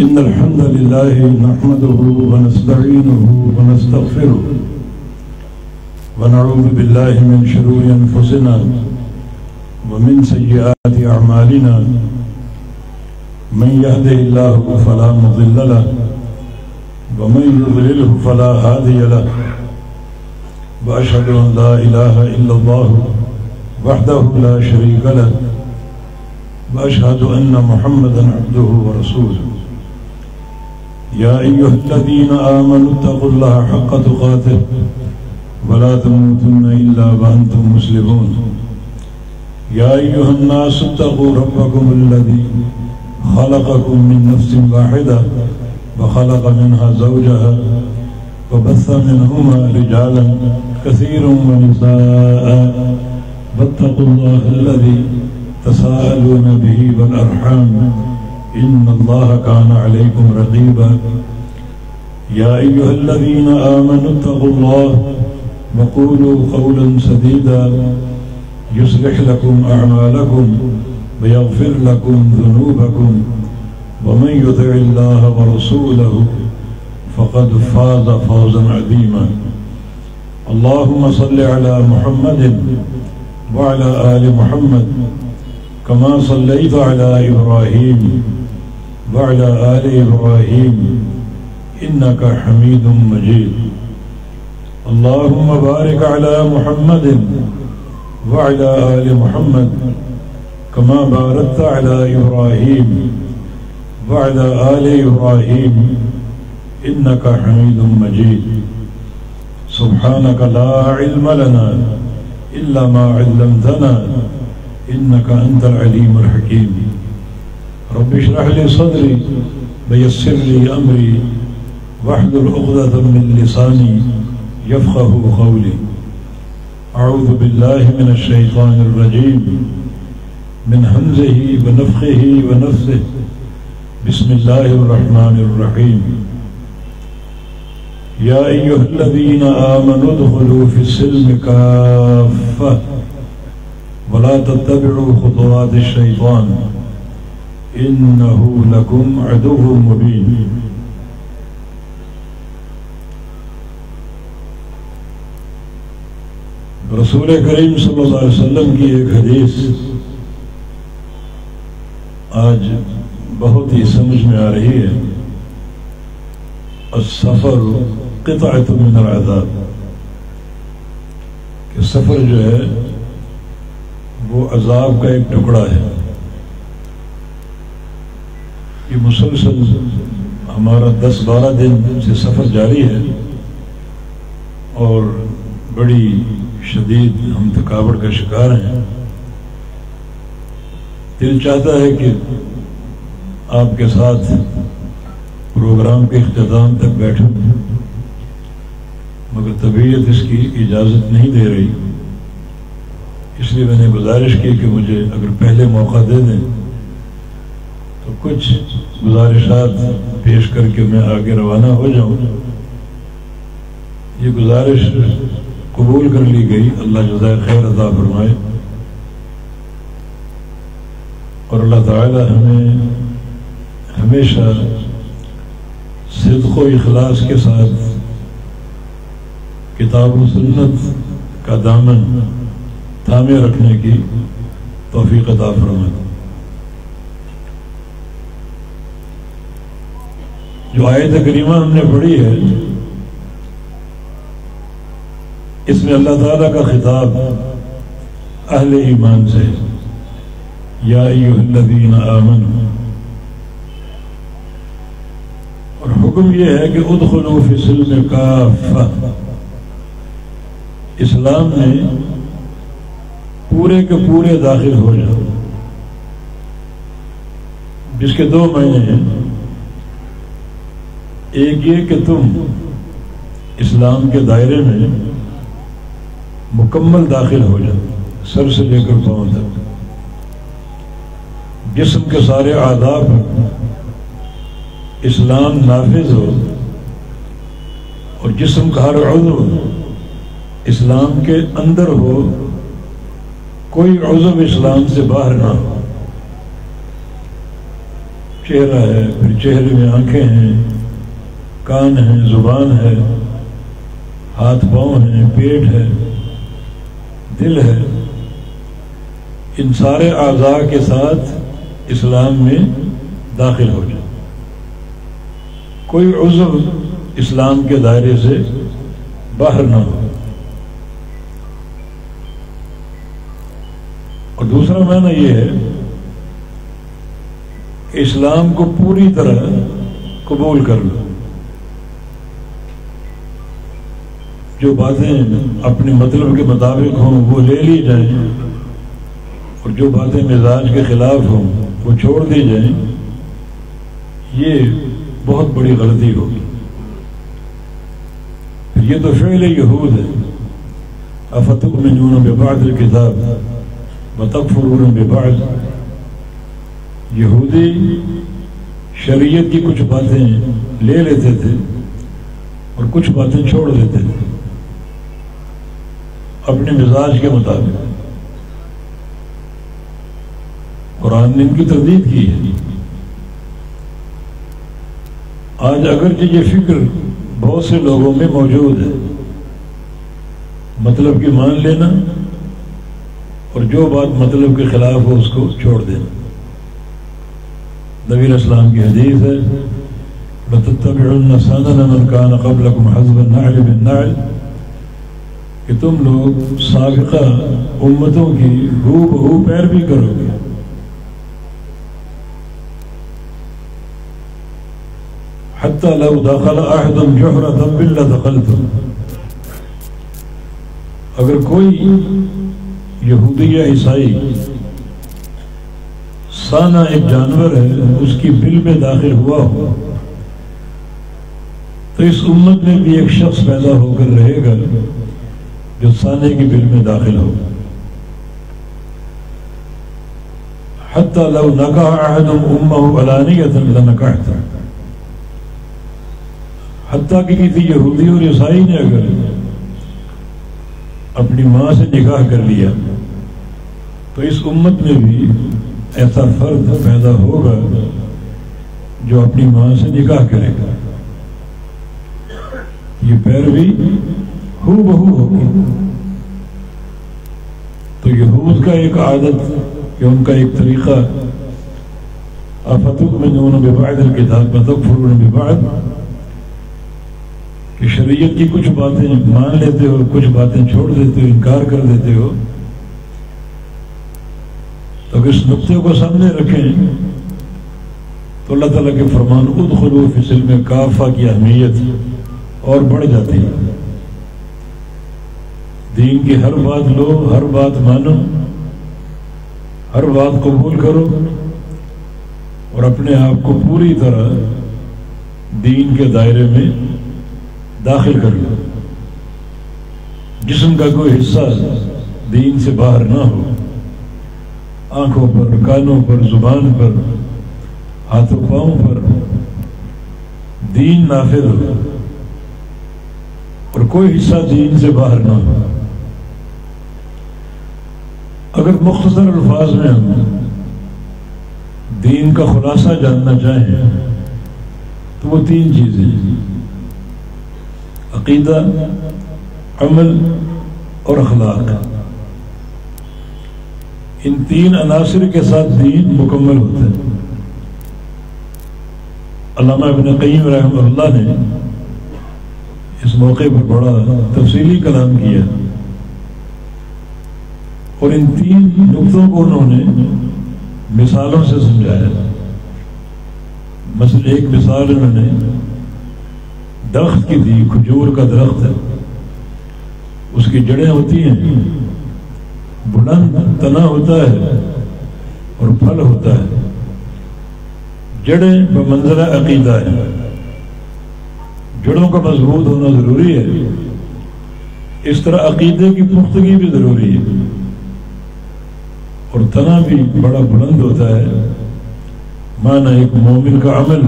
إن الحمد لله نحمده ونستعينه ونستغفره ونعوذ بالله من شرور أنفسنا ومن سيئات أعمالنا من يهده الله فلا مضل له ومن يضلله فلا هادي له وأشهد أن لا إله إلا الله وحده لا شريك له وأشهد أن محمدا عبده ورسوله يا أيها الذين آمنوا اتقوا الله حق تقاته ولا تموتن إلا وأنتم مسلمون يا أيها الناس اتقوا ربكم الذي خلقكم من نفس واحدة وخلق منها زوجها وبث منهما رجالا كثيرا ونساء واتقوا الله الذي تساءلون به والأرحام إن الله كان عليكم رقيبا يا أيها الذين آمنوا اتقوا الله وقولوا قولا سديدا يصلح لكم أعمالكم ويغفر لكم ذنوبكم ومن يطع الله ورسوله فقد فاز فوزا عظيما اللهم صل على محمد وعلى آل محمد كما صليت على إبراهيم وعلى آل إبراهيم إنك حميد مجيد اللهم بارك على محمد وعلى آل محمد كما باركت على إبراهيم وعلى آل إبراهيم إنك حميد مجيد سبحانك لا علم لنا إلا ما علمتنا إنك أنت العليم الحكيم رب اشرح لي صدري ويسر لي أمري واحلل عقدة من لساني يفقه قولي أعوذ بالله من الشيطان الرجيم من همزه ونفخه ونفثه بسم الله الرحمن الرحيم يا أيها الذين آمنوا ادخلوا في السلم كافة ولا تتبعوا خطوات الشيطان إنه لكم عدو مبين رسول کریم صلی اللہ علیہ وسلم کی ایک حدیث آج بہت ہی سمجھ میں آ رہی ہے السفر قطعۃ من العذاب کہ سفر جو ہے وہ عذاب کا ایک ٹکڑا ہے یہ مسلسل ہمارا 10-12 دن سے سفر جاری ہے اور بڑی شدید ہم تھکاوٹ کا شکار ہیں دل چاہتا ہے کہ آپ کے ساتھ پروگرام کے اختتام تک بیٹھوں مگر طبیعت اس کی اجازت نہیں دے رہی اس لیے میں نے گزارش کی کہ مجھے اگر پہلے موقع دے دیں تو کچھ گزارشات پیش کر کے میں آگے روانہ ہو جاؤں یہ گزارش قبول کر لی گئی اللہ جزائے خیر عطا فرمائے اور اللہ تعالی ہمیں ہمیشہ صدق و اخلاص کے ساتھ کتاب و سنت کا دامن تھامے رکھنے کی توفیق عطا فرمائے جو آیت کریمہ ہم نے پڑھی ہے اس میں اللہ تعالیٰ کا خطاب اہل ایمان سے یا ایھا الذین آمنوا اور حکم یہ ہے کہ ادخلوا فی السلم کافہ اسلام میں پورے کے پورے داخل ہو جاؤ جس کے 2 معنی ہیں ایک یہ کہ تم اسلام کے دائرے میں مکمل داخل ہو جاؤ سر سے لے کر پاؤں تک جسم کے سارے اعضاء پر اسلام نافذ ہو اور جسم کا ہر عضو اسلام کے اندر ہو کوئی عضو اسلام سے باہر نہ ہو چہرہ ہے، پھر چہرے میں آنکھیں ہیں، کان ہیں، زبان ہے، ہاتھ پاؤں ہیں، پیٹ ہے، دل ہے، ان سارے اعضاء کے ساتھ اسلام میں داخل ہو جائے. کوئی عضو اسلام کے دائرے سے باہر نہ ہو. اور دوسرا معنی یہ ہے کہ اسلام کو پوری طرح قبول کر لو. جو باتیں اپنے مطلب کے مطابق ہوں وہ لے لی جائیں، اور جو باتیں مزاج کے خلاف ہوں وہ چھوڑ دی جائیں. یہ بہت بڑی غلطی ہوگی. یہ تو فعل یہود ہے. افتؤمنون ببعض الکتاب وتکفرون ببعض. یہودی شریعت کی کچھ باتیں لے لیتے تھے اور کچھ باتیں چھوڑ دیتے تھے اپنے مزاج کے مطابق. قرآن نے ان کی تردید کی ہے. آج اگرچہ یہ فکر بہت سے لوگوں میں موجود ہے، مطلب کی مان لینا اور جو بات مطلب کے خلاف ہو اس کو چھوڑ دینا. نبی علیہ السلام کی حدیث ہے لَتَتَّبِعُنَّ سَنَنَ مَنْ كَانَ قَبْلَكُمْ حَذْوَ النَّعْلِ بِالنَّعْلِ، کہ تم لوگ سابقہ امتوں کی ہو بہو پیروی کرو گے. حتی لو دخل احد جحر ذنب لدخلتم. اگر کوئی یہودی یا عیسائی سانہ ایک جانور ہے اس کی بل میں داخل ہوا ہو تو اس امت میں بھی ایک شخص پیدا ہو کر رہے گا جو سانے کی بل میں داخل ہو. حتی لو نکح احد امہ علانیۃ لنکحتہ. حتیٰ کہ کسی یہودی اور عیسائی نے اگر اپنی ماں سے نکاح کر لیا تو اس امت میں بھی ایسا فرد پیدا ہوگا جو اپنی ماں سے نکاح کرے گا. یہ پیروی ہو بہو ہوگی. تو یہود کا ایک عادت یا ان کا ایک طریقہ افتؤمنون ببعض الکتاب وتکفرون ببعض، کہ شریعت کی کچھ باتیں مان لیتے ہو، کچھ باتیں چھوڑ دیتے ہو، انکار کر دیتے ہو. تو اگر اس نقطے کو سامنے رکھیں تو اللہ تعالیٰ کے فرمان ادخلوا فی السلم کافہ کی اہمیت اور بڑھ جاتی ہے. دین کی ہر بات لو، ہر بات مانو، ہر بات قبول کرو اور اپنے آپ کو پوری طرح دین کے دائرے میں داخل کر لو. جسم کا کوئی حصہ دین سے باہر نہ ہو. آنکھوں پر، کانوں پر، زبان پر، ہاتھوں پاؤں پر دین نافذ ہو اور کوئی حصہ دین سے باہر نہ ہو. اگر مختصر الفاظ میں ہم دین کا خلاصہ جاننا چاہیں تو وہ تین چیزیں ہیں: عقیدہ، عمل اور اخلاق. ان تین عناصر کے ساتھ دین مکمل ہوتا ہے. علامہ ابن قیم رحمہ اللہ نے اس موقع پر بڑا تفصیلی کلام کیا اور ان تین نقطوں کو انہوں نے مثالوں سے سمجھایا. مثلا ایک مثال انہوں نے درخت کی دی. کھجور کا درخت ہے، اس کی جڑیں ہوتی ہیں، بلند تنا ہوتا ہے اور پھل ہوتا ہے. جڑیں بمنزلہ عقیدہ ہے. جڑوں کا مضبوط ہونا ضروری ہے، اس طرح عقیدے کی پختگی بھی ضروری ہے. اور تنا بھی بڑا بلند ہوتا ہے. معنی ایک مومن کا عمل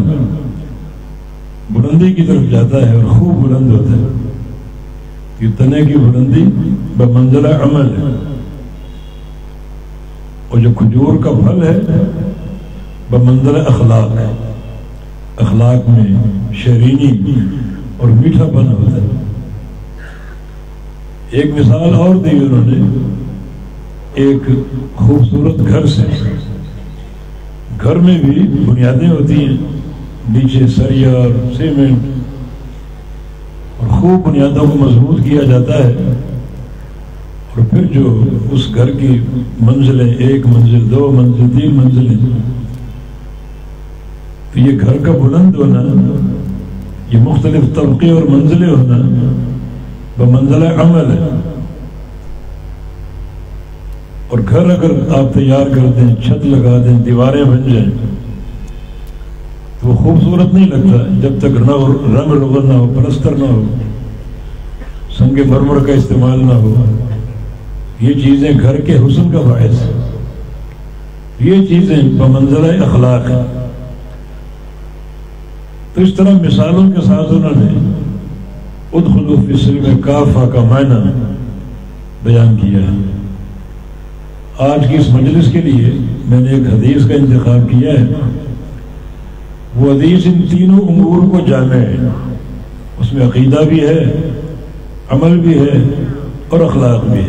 بلندی کی طرف جاتا ہے اور خوب بلند ہوتا ہے. یہ تنے کی بلندی بمنزلہ عمل ہے. اور جو کھجور کا پھل ہے بمنزل اخلاق، اخلاق میں شیرینی اور میٹھا پن ہوتا ہے۔ ایک مثال اور دی انہوں نے ایک خوبصورت گھر سے۔ گھر میں بھی بنیادیں ہوتی ہیں، نیچے سریا اور سیمنٹ، اور خوب بنیادوں کو مضبوط کیا جاتا ہے، اور پھر جو اس گھر کی منزلیں، ایک منزل، دو منزل، تین منزلیں، تو یہ گھر کا بلند ہونا، یہ مختلف طبقے اور منزلیں ہونا بمنزل عمل ہے۔ اور گھر اگر آپ تیار کر دیں، چھت لگا دیں، دیواریں بن جائیں، تو وہ خوبصورت نہیں لگتا جب تک رنگ روغن نہ ہو، پلستر نہ ہو، سنگ مرمر کا استعمال نہ ہو۔ یہ چیزیں گھر کے حسن کا باعث ہیں، یہ چیزیں بمنزلہ اخلاق ہیں۔ تو اس طرح مثالوں کے ساتھ انہوں نے ادخلوا فی السلم کافہ کا معنی بیان کیا ہے۔ آج کی اس مجلس کے لیے میں نے ایک حدیث کا انتخاب کیا ہے، وہ حدیث ان تینوں امور کو جامع ہے، اس میں عقیدہ بھی ہے، عمل بھی ہے اور اخلاق بھی ہے۔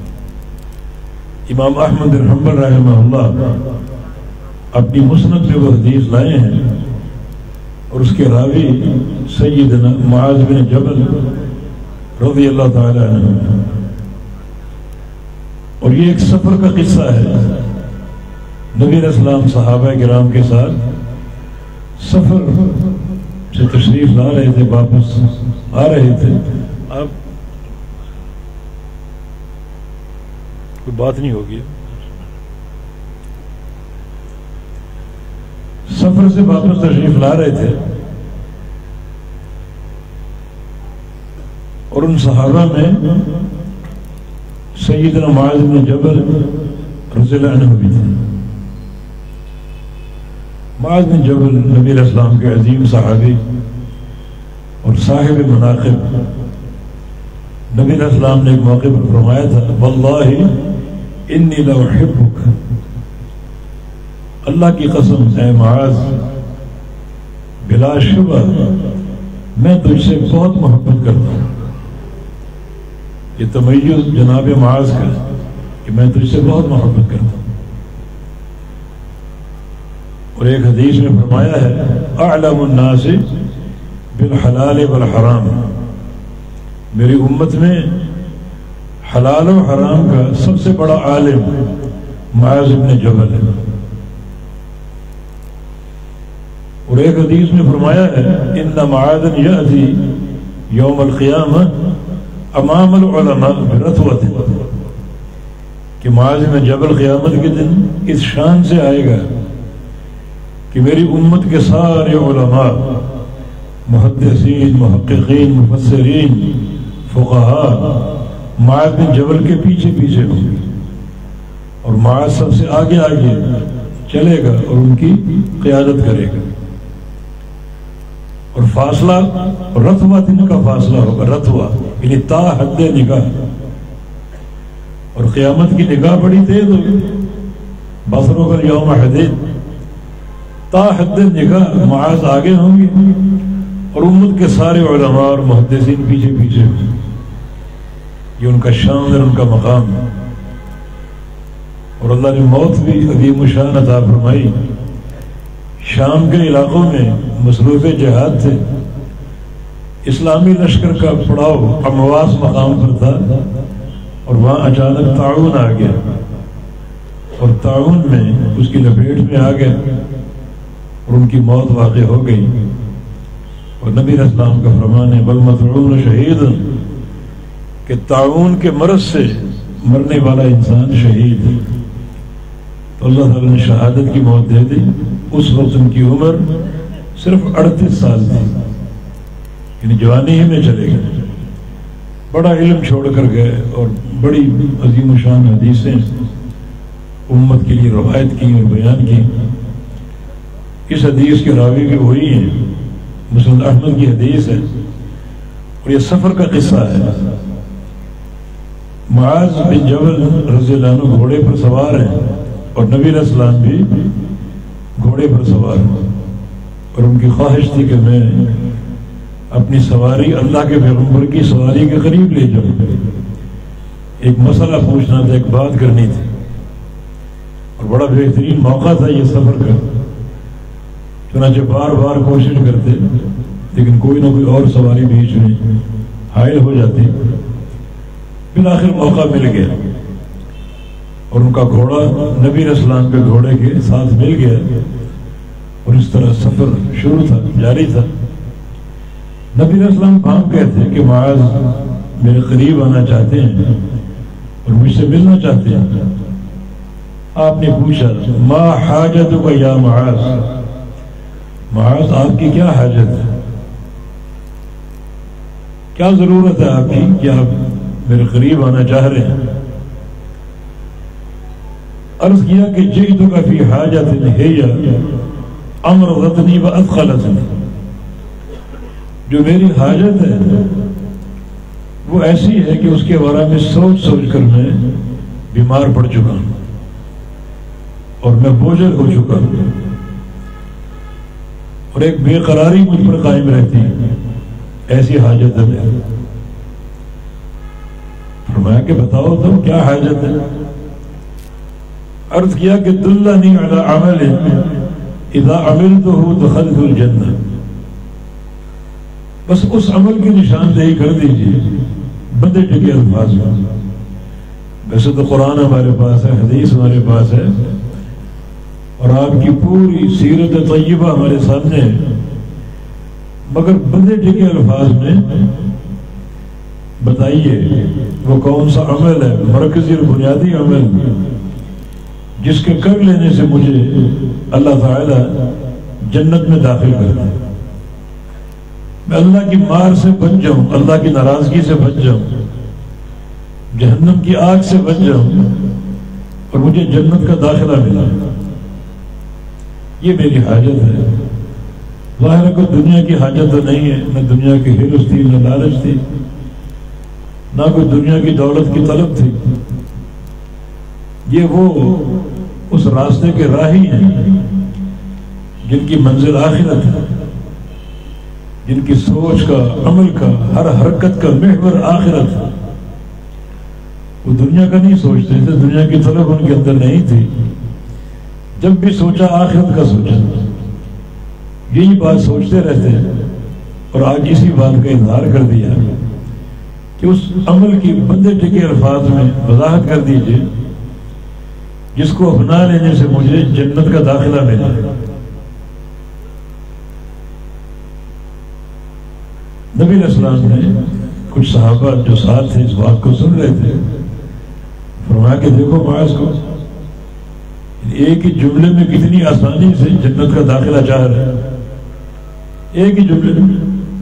امام احمد بن حنبل رحمہ اللہ اپنی مسند میں وہ حدیث لائے ہیں، اور اس کے راوی سیدنا معاذ بن جبل رضی اللہ تعالی عنہ، اور یہ ایک سفر کا قصہ ہے۔ نبی علیہ السلام صحابہ کرام کے ساتھ سفر سے تشریف لا رہے تھے، واپس آ رہے تھے۔ آپ کوئی بات نہیں ہوگی، سفر سے واپس تشریف لا رہے تھے، اور ان صحابہ میں سیدنا معاذ بن جبل رضی اللہ عنہ بھی تھے۔ معاذ بن جبل نبی علیہ السلام کے عظیم صحابی اور صاحب مناقب، نبی علیہ السلام نے ایک موقع پر فرمایا تھا، واللہ انی لأحبک، اللہ کی قسم اے معاذ، بلا شبہ میں تجھ سے بہت محبت کرتا ہوں۔ یہ تمیز جناب معاذ کا کہ میں تجھ سے بہت محبت کرتا ہوں۔ اور ایک حدیث میں فرمایا ہے، اعلم الناس بالحلال والحرام، میری امت میں حلال و حرام کا سب سے بڑا عالم معاذ بن جبل ہے۔ اور ایک حدیث میں فرمایا ہے، ان معاذ یأتی یوم القیامہ امام العلماء برتوۃ، کہ معاذ بن جبل قیامت کے دن اس شان سے آئے گا کہ میری امت کے سارے علماء، محدثین، محققین، مفسرین، فقہاء معاذ بن جبل کے پیچھے پیچھے ہوں گے، اور معاذ سب سے آگے آگے چلے گا اور ان کی قیادت کرے گا۔ اور فاصلہ رتوہ دن کا فاصلہ ہوگا، رتوہ یعنی تا حد نگاہ، اور قیامت کی نگاہ بڑی تیز ہوگی، بصروں کا یوم حدید، تا حد نگاہ معاذ آگے ہوں گے اور امت کے سارے علماء اور محدثین پیچھے پیچھے ہوں گے۔ یہ ان کا شان اور ان کا مقام ہے۔ اور اللہ نے موت بھی عظیم شان عطا فرمائی۔ شام کے علاقوں میں مصروف جہاد تھے، اسلامی لشکر کا پڑاؤ امواس مقام پر تھا، اور وہاں اچانک طاعون آ گیا، اور طاعون میں اس کی لپیٹ میں آ گیا اور ان کی موت واقع ہو گئی۔ اور نبی علیہ السلام کا فرمان ہے، والمطعون شہید، کہ طاعون کے مرض سے مرنے والا انسان شہید ہے۔ تو اللہ تعالیٰ نے شہادت کی موت دے دی۔ اس وقت ان کی عمر صرف 38 سال تھی، یعنی جوانی ہی میں چلے گئے۔ بڑا علم چھوڑ کر گئے اور بڑی عظیم و شان حدیثیں امت کے لیے روایت کی اور بیان کی۔ اس حدیث کے راوی بھی وہی ہیں، مسند احمد کی حدیث ہے، اور یہ سفر کا قصہ ہے۔ معاذ بن جبل رضی اللہ عنہ گھوڑے پر سوار ہیں، اور نبی علیہ السلام بھی گھوڑے پر سوار اور ان کی خواہش تھی کہ میں اپنی سواری اللہ کے پیغمبر کی سواری کے قریب لے جاؤں. ایک مسئلہ پوچھنا تھا، ایک بات کرنی تھی، اور بڑا بہترین موقع تھا یہ سفر کا. چنانچہ بار بار کوشش کرتے لیکن کوئی نہ کوئی اور سواری بیچ میں حائل ہو جاتی. بالآخر موقع مل گیا اور ان کا گھوڑا نبی علیہ السلام کے گھوڑے کے ساتھ مل گیا اور اس طرح سفر شروع تھا، جاری تھا. نبی علیہ السلام بھانپ گئے تھے کہ معاذ میرے قریب آنا چاہتے ہیں اور مجھ سے ملنا چاہتے ہیں. آپ نے پوچھا ما حاجتک یا معاذ، معاذ آپ کی کیا حاجت ہے، کیا ضرورت ہے آپ کی کہ آپ میرے قریب آنا چاہ رہے ہیں. عرض کیا کہ جئتک فی حاجت ہی امرضتنی واثقلتنی، جو میری حاجت ہے وہ ایسی ہے کہ اس کے بارے میں سوچ سوچ کر میں بیمار پڑ چکا ہوں اور میں بوجھل ہو چکا ہوں اور ایک بے قراری مجھ پر قائم رہتی ہے، ایسی حاجت ہے میری. فرمایا کہ بتاؤ تم کیا حاجت ہے. عرض کیا کہ دلنی علی عمل اذا عملته دخلت الجنہ، بس اس عمل کی نشاندہی کر دیجیے بندے ٹکے الفاظ میں. ویسے تو قرآن ہمارے پاس ہے، حدیث ہمارے پاس ہے اور آپ کی پوری سیرت طیبہ ہمارے سامنے ہے، مگر بندے ٹکے الفاظ میں بتائیے وہ کون سا عمل ہے، مرکزی اور بنیادی عمل جس کے کر لینے سے مجھے اللہ تعالی جنت میں داخل کر دے، میں اللہ کی مار سے بچ جاؤں، اللہ کی ناراضگی سے بچ جاؤں، جہنم کی آگ سے بچ جاؤں اور مجھے جنت کا داخلہ ملا. یہ میری حاجت ہے. ظاہر ہے کوئی دنیا کی حاجت تو نہیں ہے، نہ دنیا کی ہرس تھی، نہ لالچ تھی، نہ کوئی دنیا کی دولت کی طلب تھی. یہ وہ اس راستے کے راہی ہیں جن کی منزل آخرت ہے، جن کی سوچ کا، عمل کا، ہر حرکت کا محور آخرت ہے. وہ دنیا کا نہیں سوچتے تھے، دنیا کی طلب ان کے اندر نہیں تھی. جب بھی سوچا آخرت کا سوچا، یہی بات سوچتے رہتے ہیں. اور آج اسی بات کا اظہار کر دیا کہ اس عمل کی بندے ٹکے الفاظ میں وضاحت کر دیجئے جس کو اپنا لینے سے مجھے جنت کا داخلہ ملا. نبی علیہ السلام نے کچھ صحابہ جو ساتھ تھے اس بات کو سن رہے تھے، فرمایا کہ دیکھو معاذ کو ایک ہی جملے میں کتنی آسانی سے جنت کا داخلہ چاہ رہے ہیں. ایک ہی جملے میں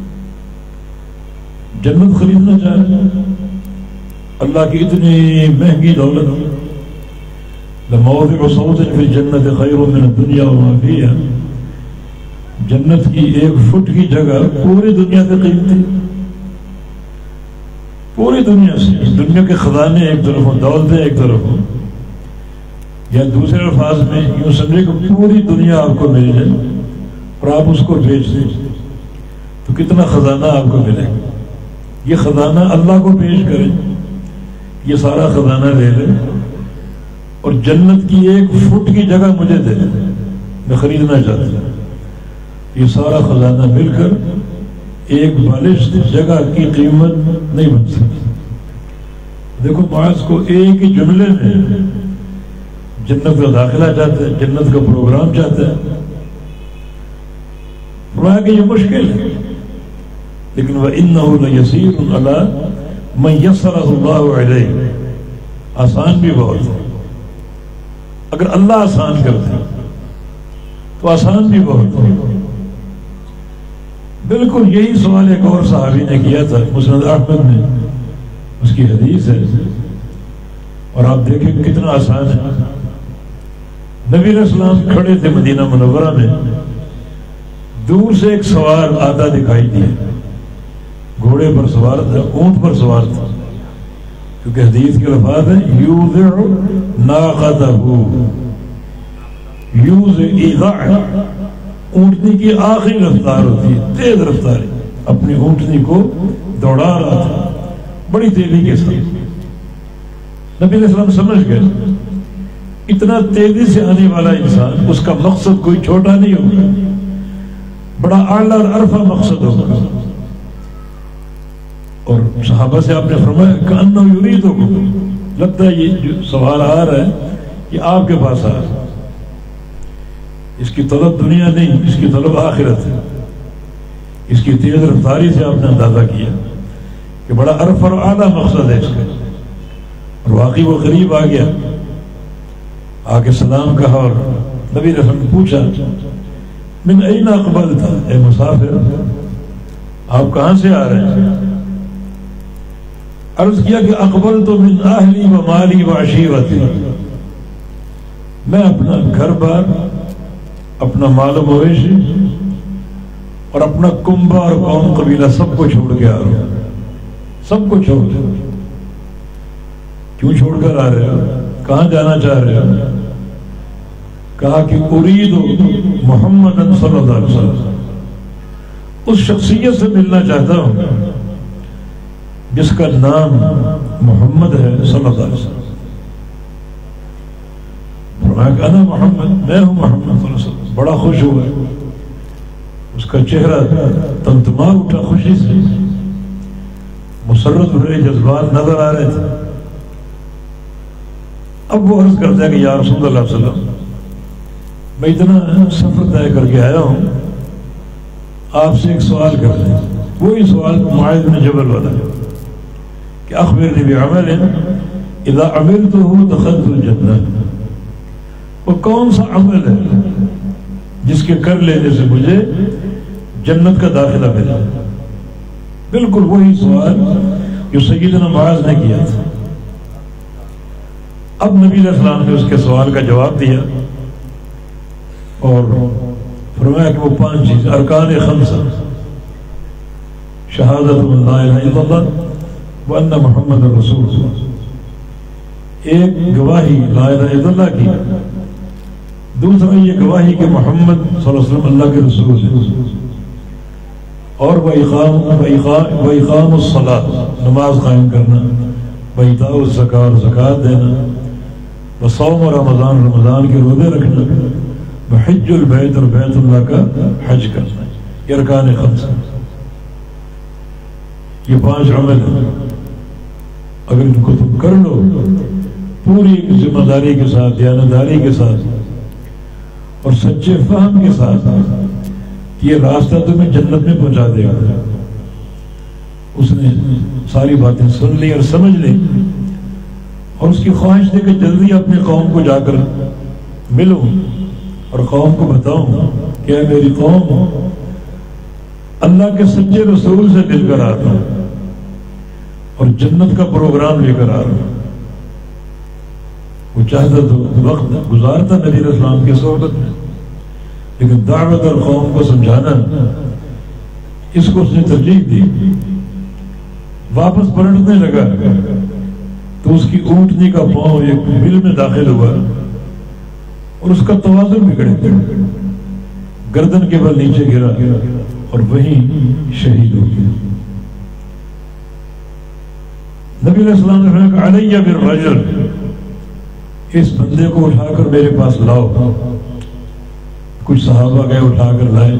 جنت خریدنا چاہ رہے ہیں. اللہ کی اتنی مہنگی دولت، لموضع صوت فی الجنت خیر من الدنیا وما فیہا، جنت کی ایک فٹ کی جگہ پوری دنیا سے قیمتی. پوری دنیا سے، دنیا کے خزانے ایک طرف ہوں، دولتیں ایک طرف ہوں، یا دوسرے الفاظ میں یوں سمجھے کہ پوری دنیا آپ کو مل جائے اور آپ اس کو بیچ دیں تو کتنا خزانہ آپ کو ملے. یہ خزانہ اللہ کو پیش کریں، یہ سارا خزانہ لے لیں اور جنت کی ایک فٹ کی جگہ مجھے دے دیں، میں خریدنا چاہتا ہوں. یہ سارا خزانہ مل کر ایک بالشت جگہ کی قیمت نہیں بن سکتی. دیکھو معاذ کو ایک ہی جملے میں جنت کا داخلہ چاہتا ہے، جنت کا پروگرام چاہتا ہے. فرمایا کہ یہ مشکل ہے لیکن وَإِنَّهُ لَيَسِيرٌ عَلَىٰ مَن يَسَّرَهُ اللَّهُ عَلَيْهِ، آسان بھی بہت ہے. اگر اللہ آسان کر دے تو آسان بھی بہت ہے. بالکل یہی سوال ایک اور صحابی نے کیا تھا، مسند احمد میں اس کی حدیث ہے اور آپ دیکھیں کتنا آسان ہے. نبی علیہ السلام کھڑے تھے مدینہ منورہ میں، دور سے ایک سوار آتا دکھائی دیا، گھوڑے پر سوار تھا، اونٹ پر سوار تھا، کیونکہ حدیث کے الفاظ ہیں یوضع ناقتہ، یوز ایذاع، اونٹنی کی آخری رفتار ہوتی ہے، تیز رفتاری، اپنی اونٹنی کو دوڑا رہا تھا بڑی تیزی کے ساتھ۔ نبی علیہ السلام سمجھ گئے اتنا تیزی سے آنے والا انسان، اس کا مقصد کوئی چھوٹا نہیں ہوگا، بڑا اعلیٰ اور عرفہ مقصد ہوگا۔ اور صحابہ سے آپ نے فرمایا کأنہ یریدکم، لگتا ہے یہ جو سوال آ رہا ہے یہ آپ کے پاس آ رہا ہے، اس کی طلب دنیا نہیں، اس کی طلب آخرت ہے۔ اس کی تیز رفتاری سے آپ نے اندازہ کیا کہ بڑا عرف اور اعلیٰ مقصد ہے اس کا، اور واقعی وہ قریب آ گیا، آ کے سلام کہا، اور نبی رسول نے پوچھا من این اقبلت، اے مسافر آپ کہاں سے آ رہے ہیں؟ عرض کیا کہ اقبلت من اہلی و مالی و عشیرتی، میں اپنا گھر بار، اپنا مال و مویشی اور اپنا کنبہ اور قوم قبیلہ سب کو چھوڑ کے آ رہا ہوں، سب کو چھوڑ کے۔ کیوں چھوڑ کر آ رہے ہو؟ کہاں جانا چاہ رہے ہو؟ کہا کہ ارید محمد صلی اللہ علیہ وسلم، اس شخصیت سے ملنا چاہتا ہوں جس کا نام محمد ہے صلی اللہ علیہ وسلم۔ فرمایا کہ انا محمد، میں ہوں محمد صلی اللہ علیہ وسلم۔ بڑا خوش ہوا، اس کا چہرہ تمتما اٹھا خوشی سے، مسرت بھرے جذبات نظر آ رہے تھے۔ اب وہ عرض کرتا ہے کہ یا رسول اللہ صلی اللہ علیہ وسلم، میں اتنا سفر طے کر کے آیا ہوں، آپ سے ایک سوال کر لیں۔ وہی سوال معاذ بن جبل والا کہ اخبرنی بعمل اذا عملته دخلت الجنہ، وہ کون سا عمل ہے جس کے کر لینے سے مجھے جنت کا داخلہ ملا؟ بالکل وہی سوال جو سیدنا معاذ نے کیا تھا۔ اب نبی علیہ السلام نے اس کے سوال کا جواب دیا اور فرمایا کہ وہ 5 چیز، ارکان 5، شہادت لا الہ الا اللہ وان محمد رسول اللہ، ایک گواہی لا الہ الا اللہ کی، دوسرا یہ گواہی کہ محمد صلی اللہ علیہ وسلم اللہ کے رسول ہے، اور وَإِقَامُ الصَّلَاةِ، نماز قائم کرنا، وَإِيتَاءُ الزَّكَاةِ، اور زکوٰۃ دینا، وَصَوْمُ رمضان، رمضان کے روزے رکھنا، وَحِجُّ الْبَيْتِ، اور بیت اللہ کا حج کرنا۔ یہ ارکان 5، یہ 5 عمل ہیں۔ اگر ان کو تم کر لو پوری ذمہ داری کے ساتھ، دیانتداری کے ساتھ اور سچے فہم کے ساتھ، یہ راستہ تمہیں جنت میں پہنچا دے گا۔ اس نے ساری باتیں سن لی اور سمجھ لی، اور اس کی خواہش تھی کہ جلدی اپنی قوم کو جا کر ملوں اور قوم کو بتاؤں کہ اے میری قوم، اللہ کے سچے رسول سے مل کر آتا ہوں اور جنت کا پروگرام لے کر آ رہا ہوں۔ وہ چاہتا تو وقت گزارتا نبی علیہ السلام کے صحبت میں، لیکن دعوت اور قوم کو سمجھانا، اس کو اس نے ترجیح دی۔ واپس پلٹنے لگا تو اس کی اونٹنی کا پاؤں ایک بل میں داخل ہوا اور اس کا توازن بگڑ گیا، گردن کے بل نیچے گرا اور وہیں شہید ہو گیا۔ نبی علیہ السلام نے کہا علیہ بالرجل، اس بندے کو اٹھا کر میرے پاس لاؤ۔ کچھ صحابہ گئے، اٹھا کر لائے،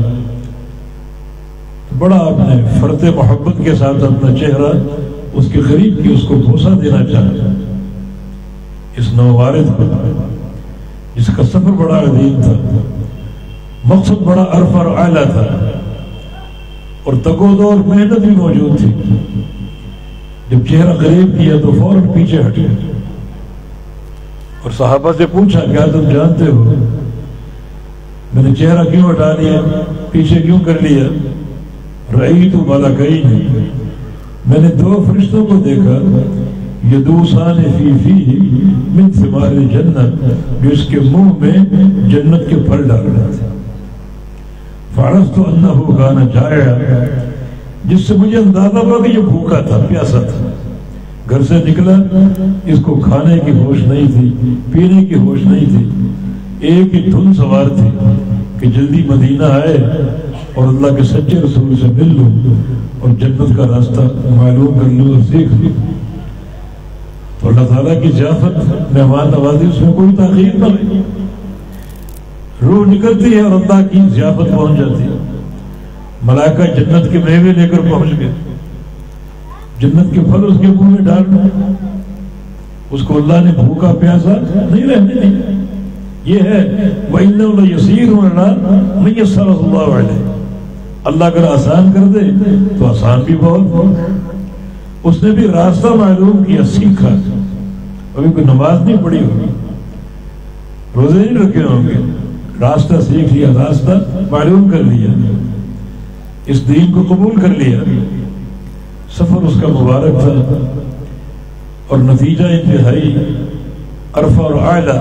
بڑا آپ نے فرط محبت کے ساتھ اپنا چہرہ اس کے قریب کی، اس کو بوسہ دینا چاہا، اس نووارث کو جس کا سفر بڑا عظیم تھا، مقصد بڑا عرف اور اعلیٰ تھا، اور تگودو اور محنت بھی موجود تھی۔ جب چہرہ قریب کیا تو فوراً پیچھے ہٹے اور صحابہ سے پوچھا کیا تم جانتے ہو میں نے چہرہ کیوں ہٹا لیا، پیچھے کیوں کر لیا؟ رأیت ملکین، میں نے 2 فرشتوں کو دیکھا، یدوسان فی فیہ من ثمار الجنت، جو اس کے منہ میں جنت کے پھل ڈال رہے تھے۔ فعرفت انہ کان جائعا، جس سے مجھے اندازہ ہوا کہ یہ بھوکا تھا، پیاسا تھا۔ گھر سے نکلا، اس کو کھانے کی ہوش نہیں تھی، پینے کی ہوش نہیں تھی، ایک ہی دھن سوار تھی کہ جلدی مدینہ آئے اور اللہ کے سچے رسول سے مل لوں اور جنت کا راستہ معلوم کر لوں اور سیکھ لوں. تو اللہ تعالیٰ کی ضیافت مہمان نوازی اس میں کوئی تاخیر نہ رہی. روح نکلتی ہے اور اللہ کی ضیافت پہنچ جاتی ہے. ملائکہ جنت کے میوے لے کر پہنچ گئے. جنت کے پھل اس کے منہ میں ڈالنا، اس کو اللہ نے بھوکا پیاسا نہیں رہنے دیا. یہ ہے وَإِنَّهُ لَيَسِيرٌ عَلَىٰ مَن يَسَّرَهُ اللَّهُ عَلَيْهِ. اللہ اگر آسان کر دے تو آسان بھی بہت. اس نے بھی راستہ معلوم کیا، سیکھا. ابھی کوئی نماز نہیں پڑھی ہوگی، روزے نہیں رکھے ہوں گے، راستہ سیکھ لیا، راستہ معلوم کر لیا، اس دین کو قبول کر لیا. سفر اس کا مبارک تھا اور نتیجہ انتہائی عرفہ اور اعلیٰ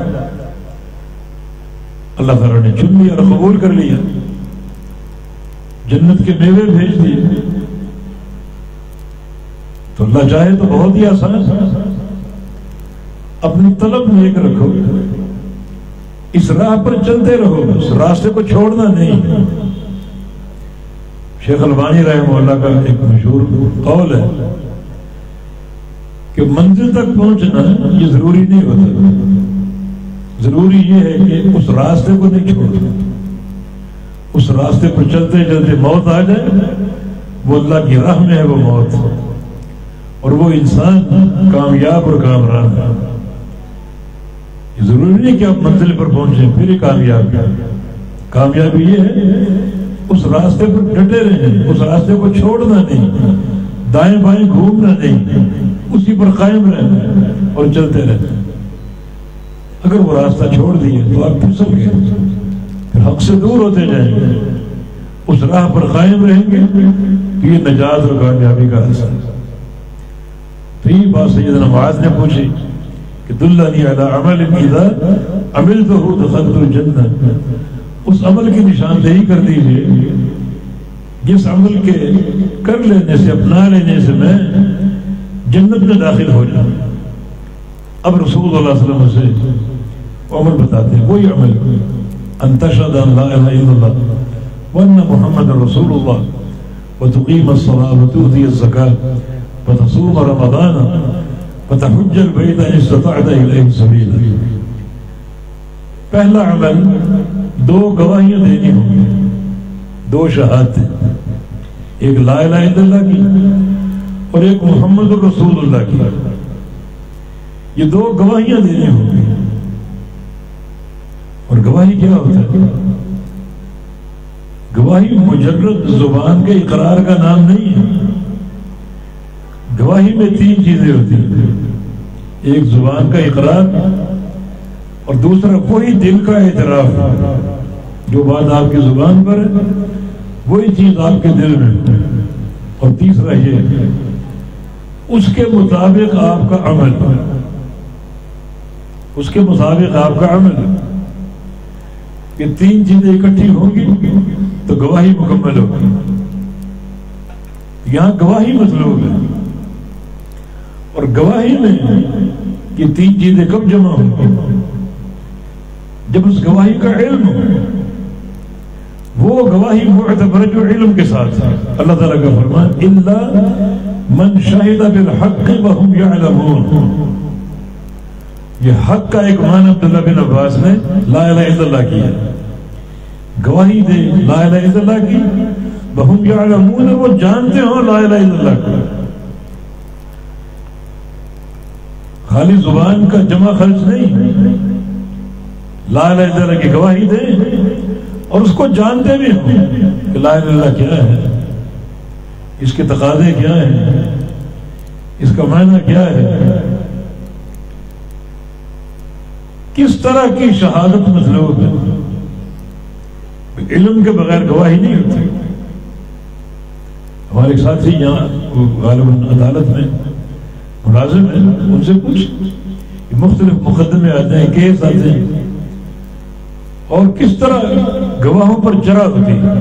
اللہ تعالیٰ نے چن لیا اور قبول کر لیا. جنت کے میوے بھیج دیے. تو اللہ چاہے تو بہت ہی آسان، اپنی طلب لے کر رکھو، اس راہ پر چلتے رہو، اس راستے کو چھوڑنا نہیں. شیخ البانی رحمہ اللہ کا ایک مشہور قول ہے کہ منزل تک پہنچنا یہ ضروری نہیں ہوتا، ضروری یہ ہے کہ اس راستے کو نہیں چھوڑنا. اس راستے پر چلتے چلتے موت آ جائے، وہ اللہ کی راہ میں ہے وہ موت، اور وہ انسان کامیاب اور کامران ہے. یہ ضروری نہیں کہ آپ منزل پر پہنچیں پھر ہی کامیاب ہیں. کامیابی یہ ہے اس راستے پر ڈٹے رہیں، اس راستے کو چھوڑنا نہیں، دائیں بائیں گھومنا نہیں، اسی پر قائم رہنا اور چلتے رہنا. اگر وہ راستہ چھوڑ دیے تو آپ پھسل گئے، پھر حق سے دور ہوتے جائیں گے. اس راہ پر قائم رہیں گے تو یہ نجات اور کامیابی کا راستہ. تو یہ بات سیدنا معاذ نے پوچھی کہ دلنی علی عمل اذا عملتہ دخلت الجنہ. اس عمل کی نشاندہی کر دیجیے جس عمل کے کر لینے سے، اپنا لینے سے میں جنت میں داخل ہو جاؤں. اب رسول اللہ صلی اللہ علیہ وسلم سے عمل بتاتے ہیں، وہی عمل ان تشهد ان لا الہ الا اللہ وان محمد رسول اللہ وتقیم الصلاۃ وتؤتی الزکاۃ وتصوم رمضان وتحج البیت ان استطعت الیہ سبیلا. پہلا عمل دو گواہیاں دینی ہوں گی، دو شہادتیں، ایک لا الہ الا اللہ کی اور ایک محمد رسول اللہ کی. یہ دو گواہیاں دینی ہوں گی. اور گواہی کیا ہوتا ہے؟ گواہی مجرد زبان کے اقرار کا نام نہیں ہے. گواہی میں تین چیزیں ہوتی ہیں، ایک زبان کا اقرار اور دوسرا وہی دل کا اعتراف، جو بات آپ کی زبان پر ہے وہی چیز آپ کے دل میں، اور تیسرا یہ اس کے مطابق آپ کا عمل، اس کے مطابق آپ کا عمل. یہ تین چیزیں اکٹھی ہوں گی تو گواہی مکمل ہوگی. یہاں گواہی مطلوب ہے، اور گواہی میں یہ تین چیزیں کب جمع ہوں گی؟ جب اس گواہی کا علم ہو. وہ گواہی معتبر جو علم کے ساتھ ہے. اللہ تعالیٰ کا فرمان الا من شہد بالحق وهم يعلمون. یہ حق کا ایک معنی عبداللہ بن عباس نے لا الہ الا اللہ کیا. گواہی دے لا الہ الا اللہ کی، وهم يعلمون، وہ جانتے ہوں لا الہ الا اللہ کو. خالی زبان کا جمع خرچ نہیں، لا الہ الا اللہ کی گواہی دے اور اس کو جانتے بھی ہوں کہ لا الہ الا اللہ کیا ہے، اس کے تقاضے کیا ہیں، اس کا معنی کیا ہے، کس طرح کی شہادت مطلوب ہے. علم کے بغیر گواہی نہیں ہوتی. ہمارے ساتھی یہاں غالباً عدالت میں ملازم ہیں، ان سے پوچھ، مختلف مقدمے آتے ہیں، کیس آتے ہیں، اور کس طرح گواہوں پر جرا ہوتی ہے.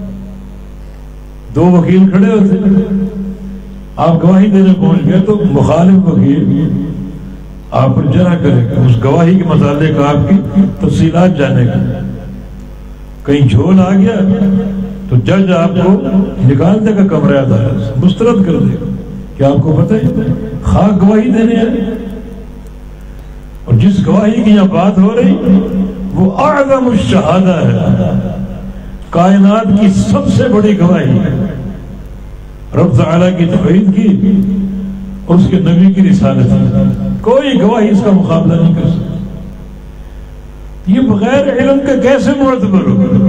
دو وکیل کھڑے ہوتے ہیں، آپ گواہی دینے پہنچ گئے تو مخالف وکیل آپ پر جرا کرے گا اس گواہی کے متعلق آپ کی تفصیلات جانے گا. کہیں جھول آ گیا تو جج آپ کو نکال دے گا کمرہ عدالت سے، مسترد کر دے گا کہ آپ کو پتہ ہے خاک گواہی دینے آئے. اور جس گواہی کی یہاں بات ہو رہی وہ اعظم الشہادہ ہے، کائنات کی سب سے بڑی گواہی ہے، رب تعالیٰ کی توحید کی اور اس کے نبی کی رسالت کی. کوئی گواہی اس کا مقابلہ نہیں کر سکتا. یہ بغیر علم کے کیسے معتبر ہو؟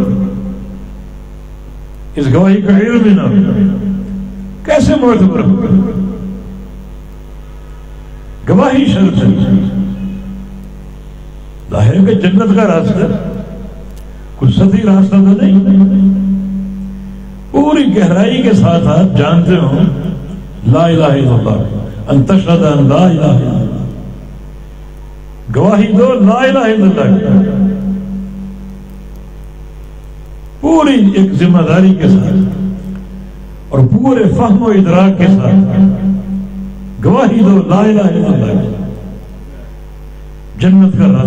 اس گواہی کا علم ہی نہ ہو کیسے معتبر ہو؟ گواہی شرط ہے. ظاہر ہے کہ جنت کا راستہ کچھ سطحی راستہ تو نہیں. پوری گہرائی کے ساتھ آپ جانتے ہو لا الہ الا اللہ، ان تشہد ان لا الہ الا اللہ، گواہی دو لا الہ الا اللہ، پوری ایک ذمہ داری کے ساتھ اور پورے فہم و ادراک کے ساتھ گواہی دو لا الہ الا اللہ. جنت کا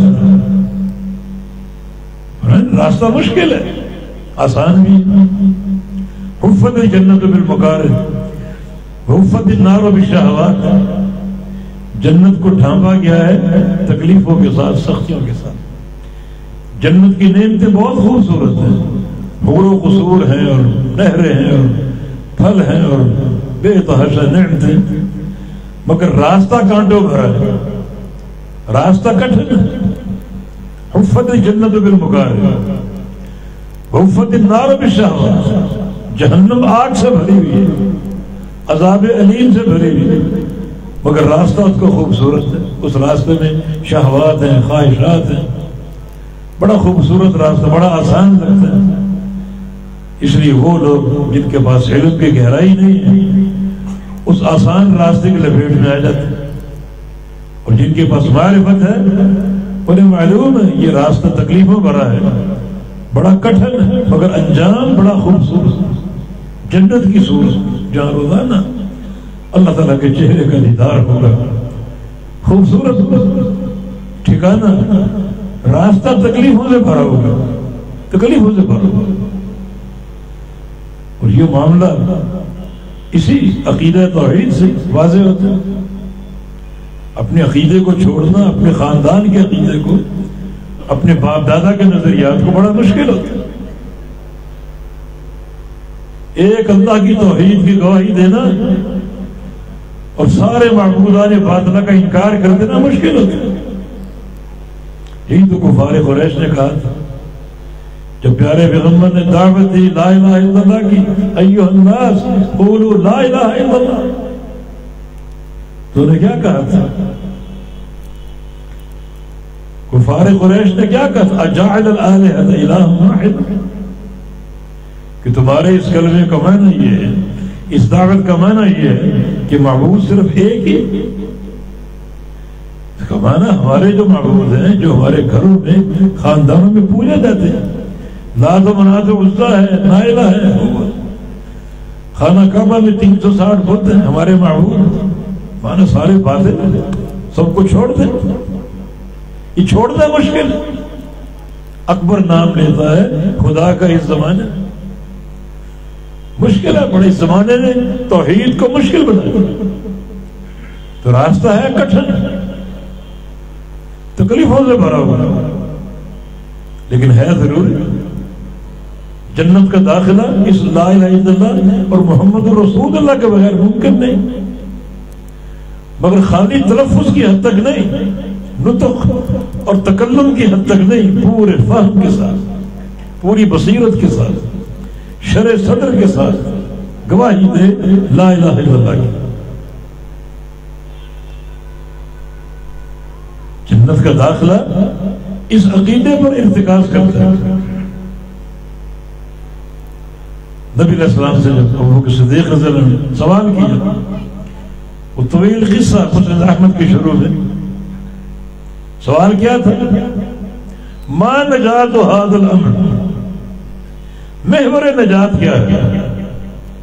راستہ مشکل ہے، آسان بھی. حفت الجنت بالمکارہ حفت النار بالشہوات، جنت کو ڈھانپا گیا ہے تکلیفوں کے ساتھ، سختیوں کے ساتھ. جنت کی نعمتیں بہت خوبصورت ہیں، حور و قصور ہیں اور نہریں ہیں اور پھل ہیں اور بے تحاشا نعمتیں، مگر راستہ کانٹوں بھرا ہے، راستہ کٹھن. حفت الجنت بالمکارہ حفت النار بالشہوات، جہنم آگ سے بھری ہوئی ہے، عذاب علیم سے بھری ہوئی ہے، مگر راستہ اس کو خوبصورت ہے. اس راستے میں شہوات ہیں، خواہشات ہیں، بڑا خوبصورت راستہ، بڑا آسان لگتا ہے. اس لیے وہ لوگ جن کے پاس علم کی گہرائی نہیں ہے اس آسان راستے کی لپیٹ میں آ جاتے ہیں، اور جن کے پاس معرفت ہے انہیں معلوم ہے یہ راستہ تکلیفوں بھرا ہے، بڑا کٹھن ہے، مگر انجام بڑا خوبصورت. جنت کی صورت جہاں روزانہ اللہ تعالیٰ کے چہرے کا دیدار ہوگا، خوبصورت ٹھکانہ، راستہ تکلیفوں سے بھرا ہوگا، تکلیفوں سے بھرا ہوگا. اور یہ معاملہ اسی عقیدہ توحید سے واضح ہوتا ہے. اپنے عقیدے کو چھوڑنا، اپنے خاندان کے عقیدے کو، اپنے باپ دادا کے نظریات کو بڑا مشکل ہوتا ہے. ایک اللہ کی توحید کی گواہی دینا اور سارے معبودان باطلہ کا انکار کر دینا مشکل ہوتا ہے. یہی تو کفار قریش نے کہا تھا جب پیارے پیغمبر نے دعوت دی لا الہ الا اللہ کی، ایھا الناس قولوا لا الہ الا اللہ، تو نے کیا کہا تھا؟ کفار قریش نے کیا کہا تھا؟ اجعل الآلہۃ الہ واحد، کہ تمہارے اس کلمے کا معنی یہ ہے، اس دعوت کا معنی یہ ہے کہ معبود صرف ایک ہی. اس کا معنی ہمارے جو معبود ہیں، جو ہمارے گھروں میں خاندانوں میں پوجے جاتے ہیں، لات و منات و عزا ہے، نائلہ ہے، خانہ کعبہ میں 360 بت ہیں ہمارے معبود. معنی سارے باتیں سب کو چھوڑ دیں. یہ چھوڑنا مشکل. اکبر نام لیتا ہے خدا کا اس زمانے میں، مشکل ہے. بڑے اس زمانے نے توحید کو مشکل بنا دیا. تو راستہ ہے کٹھن، تکلیفوں سے بھرا ہوا، لیکن ہے ضروری. جنت کا داخلہ اس لا الہ الا اللہ اور محمد رسول اللہ کے بغیر ممکن نہیں، مگر خالی تلفظ کی حد تک نہیں، نطق اور تکلم کی حد تک نہیں، پورے فہم کے ساتھ، پوری بصیرت کے ساتھ، شرع صدر کے ساتھ گواہی دے لا الہ الا اللہ کی. جنت کا داخلہ اس عقیدے پر ارتکاز کرتا ہے. نبی علیہ السلام سے جب ابوبکر صدیق رضی اللہ عنہ سوال کیا، وہ طویل قصہ مسند احمد کی شروع میں سوال کیا تھا، ما نجات هذا الامر، محور نجات کیا ہے،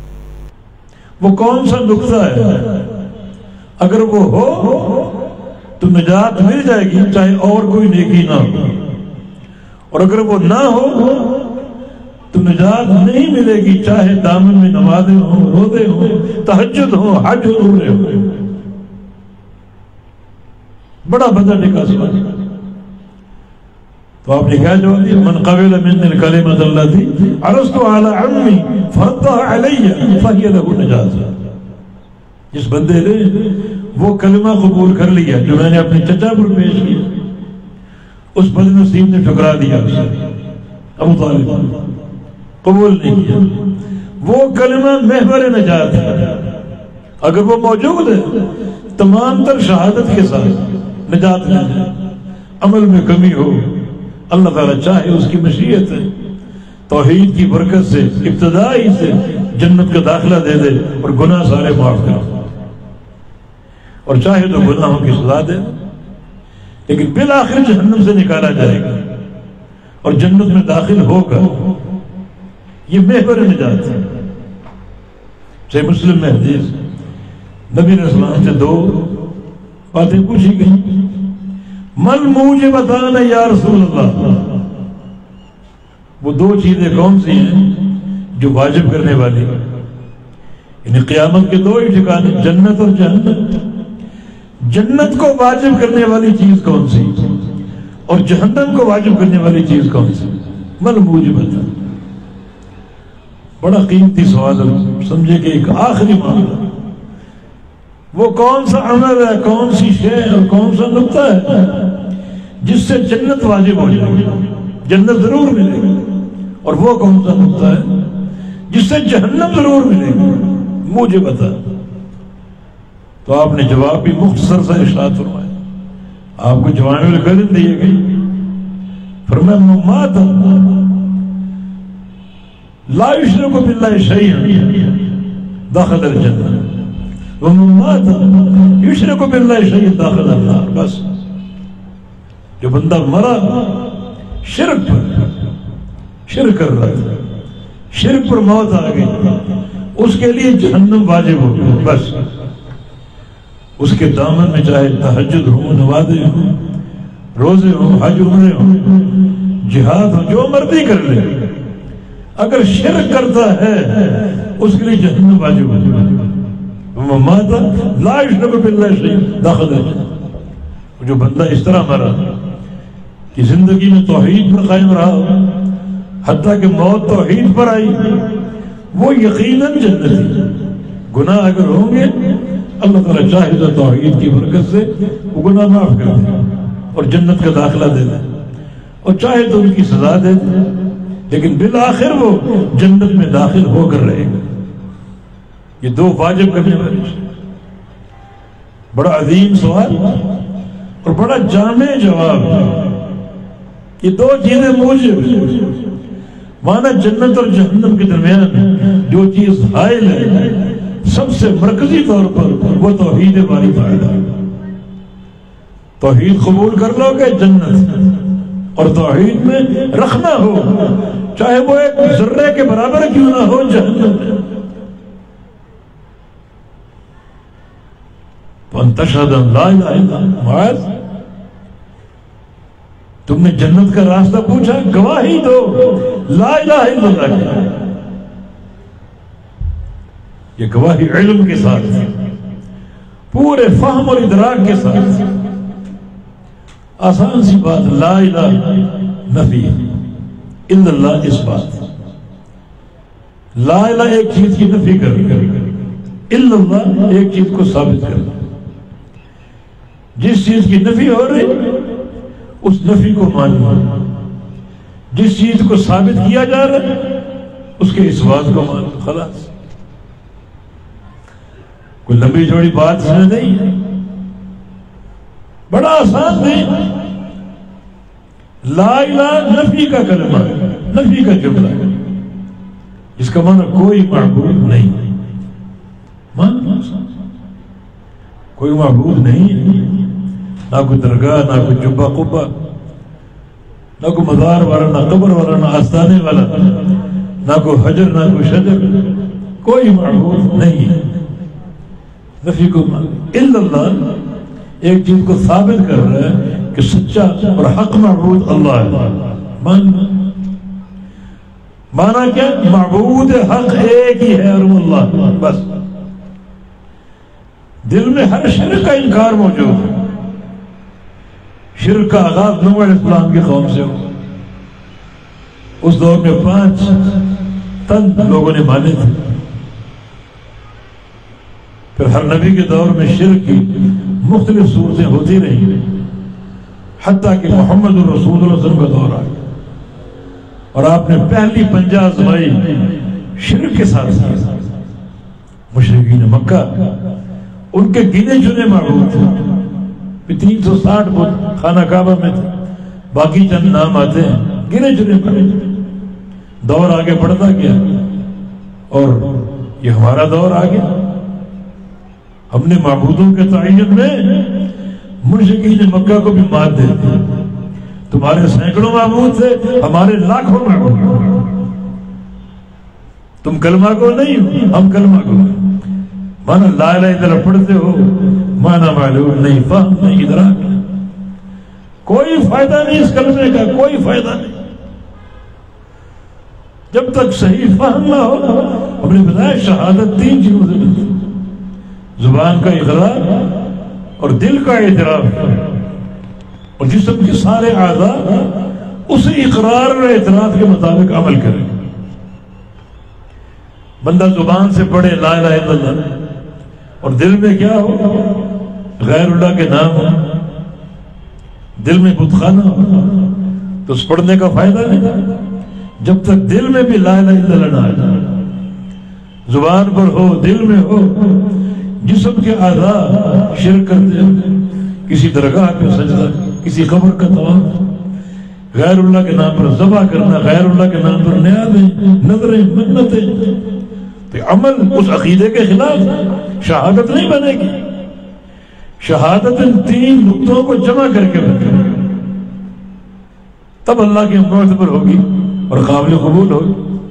وہ کون سا نقطہ ہے، اگر وہ ہو تو نجات مل جائے گی چاہے اور کوئی نیکی نہ ہو، اور اگر وہ نہ ہو تو نجات نہیں ملے گی چاہے دامن میں نمازیں ہوں، روزے ہوں، تہجد ہوں، حج ہو، عمرے ہوں۔ بڑا بدل نکاح سوال۔ تو آپ نے کیا جواب دیا؟ من قبل منی الکلمۃ التي عرضت على عمي فردها علي فهي له نجاة۔ جس بندے نے وہ کلمہ قبول کر لیا جو میں نے اپنے چچا پر پیش کیا، اس بد نصیب نے ٹھکرا دیا اسے، ابو طالب قبول نہیں کیا۔ وہ کلمہ محور نجات ہے، اگر وہ موجود ہے تمام تر شہادت کے ساتھ نجات مل جائے۔ عمل میں کمی ہو، اللہ تعالیٰ چاہے اس کی مشیت ہے توحید کی برکت سے ابتدائی سے جنت کا داخلہ دے دے اور گناہ سارے معاف کر دے، اور چاہے تو گناہوں کی سزا دے، لیکن بالآخر جہنم سے نکالا جائے گا اور جنت میں داخل ہوگا۔ یہ محور نجات ہے۔ صحیح مسلم میں حدیث، نبی علیہ السلام سے دو باتیں پوچھی گئی، من موجبتان یا رسول اللہ، وہ دو چیزیں کون سی ہیں جو واجب کرنے والی، یعنی قیامت کے دو ہی ٹھکانے، جنت اور جہنم۔ جنت کو واجب کرنے والی چیز کون سی اور جہنم کو واجب کرنے والی چیز کون سی؟ من موجبتان۔ بڑا قیمتی سوال ہے، سمجھے کہ ایک آخری معاملہ، وہ کون سا عمل ہے، کون سی شے اور کون سا نقطہ ہے جس سے جنت واجب ہو جائے گی، جنت ضرور ملے گی، اور وہ کون سا نقطہ ہے جس سے جہنم ضرور ملے گی، مجھے بتا۔ تو آپ نے جواب بھی مختصر سا ارشاد فرمایا، آپ کو جوامع الکلم دیے گئی، فرمایا مات لا یشرک باللہ شیئا دخل الجنہ ومن مات یشرک باللہ شیئا دخل النار۔ بس جو بندہ مرا شرک کر رہا تھا، شرک پر موت آ گئی، اس کے لیے جہنم واجب ہو گئی۔ بس اس کے دامن میں چاہے تہجد ہو، نمازیں ہوں، روزے ہوں، حج عمرے ہوں، جہاد ہو، جو مرضی کر لے، اگر شرک کرتا ہے اس کے لیے جہنم واجب ہو گئی۔ مات لا یشرک باللہ شیئا دخل الجنہ۔ جو بندہ اس طرح مرا کہ زندگی میں توحید پر قائم رہا حتیٰ کہ موت توحید پر آئی، وہ یقیناً جنتی۔ گناہ اگر ہوں گے اللہ تعالیٰ چاہے تو توحید کی برکت سے وہ گناہ معاف کر دے اور جنت کا داخلہ دے دے، اور چاہے تو ان کی سزا دے دے، لیکن بالآخر وہ جنت میں داخل ہو کر رہے گا۔ یہ دو واجب کرنے والی بڑا عظیم سوال اور بڑا جامع جواب ہے۔ یہ دو چیزیں موجب ہیں، مانا جنت اور جہنم کے درمیان جو چیز حائل ہے سب سے مرکزی طور پر وہ توحید باری تعالیٰ۔ توحید قبول کر لو گے جنت، اور توحید میں رکھنا ہو چاہے وہ ایک ذرے کے برابر کیوں نہ ہو جہنم میں۔ وَأَن تَشْهَدَ أَن لَا إِلَهَ إِلَّا اللَّهُ۔ معاذ تم نے جنت کا راستہ پوچھا، گواہی دو لا الہ الا اللہ کی۔ یہ گواہی علم کے ساتھ، پورے فہم اور ادراک کے ساتھ۔ آسان سی بات، لا الہ نفی، الا اللہ اس بات۔ لا الہ ایک چیز کی نفی کر، الا اللہ ایک چیز کو ثابت کر۔ جس چیز کی نفی ہو رہی اس نفی کو ماننا، جس چیز کو ثابت کیا جا رہا ہے اس کے اس بات کو ماننا، خلاص۔ کوئی لمبی چوڑی بات اس میں نہیں ہے، بڑا آسان نہیں۔ لا الہ نفی کا کلمہ ہے، نفی کا جملہ ہے، جس کا معنی کوئی معبود نہیں، ماننا کوئی معبود نہیں ہے، نہ کوئی درگاہ، نہ کوئی جبہ قبہ، نہ کوئی مزار والا، نہ قبر والا، نہ آستانے والا، نہ کوئی حجر، نہ کوئی شجر، کوئی معبود نہیں ہے۔ نفی کو الا اللہ ایک چیز کو ثابت کر رہا ہے کہ سچا اور حق معبود اللہ ہے. مانا کیا؟ معبود حق ایک ہی ہے اور وہ اللہ. بس دل میں ہر شرک کا انکار موجود ہے. شرک کا آغاز نوح علیہ السلام کی قوم سے ہوا. اس دور میں 5 تن لوگوں نے مانے تھے. پھر ہر نبی کے دور میں شرک کی مختلف صورتیں ہوتی رہی حتیٰ کہ محمد رسول اللہ صلی اللہ علیہ وسلم کا دور آ گیا اور آپ نے پہلی پنجہ آزمائی شرک کے ساتھ. مشرکین مکہ ان کے گنے چنے معبود تھے. 360 بت خانہ کعبہ میں تھے. باقی چند نام آتے ہیں گنے چنے معبود. دور آگے بڑھتا گیا اور یہ ہمارا دور آ گیا. ہم نے معبودوں کے تعین میں مشرکین مکہ کو بھی مات دے دی. تمہارے سینکڑوں معبود تھے, ہمارے لاکھوں معبود. تم کلمہ کو نہیں, ہم کلمہ کو. مانا لا الہ الا اللہ پڑھتے ہو, مانا معلوم نہیں, فہم نہیں, ادراک نہیں. کوئی فائدہ نہیں اس کلمے کا, کوئی فائدہ نہیں. جب تک صحیح فہم نہ ہو. ہم نے بتایا شہادت 3 چیزوں سے ملتی: زبان کا اقرار اور دل کا اعتراف اور جسم کے سارے اعضاء اس اقرار اور اعتراف کے مطابق عمل کریں. بندہ زبان سے پڑھے لا الہ الا اللہ اور دل میں کیا ہو؟ غیر اللہ کے نام ہو, دل میں بت خانہ ہو, تو اس پڑھنے کا فائدہ نہیں جب تک دل میں بھی لا الہ الا اللہ نہ آ جائے. زبان پر ہو, دل میں ہو, جسم کے اعضاء شرک کرتے ہیں. کسی درگاہ پہ سجدہ, کسی قبر کا طواف, غیر اللہ کے نام پر ذبح کرنا, غیر اللہ کے نام پر نیازیں, نظریں, منتیں, تو عمل اس عقیدے کے خلاف. شہادت نہیں بنے گی. شہادت ان 3 نقطوں کو جمع کر کے بنے تب اللہ کی معتبر ہوگی اور قابل قبول ہوگی.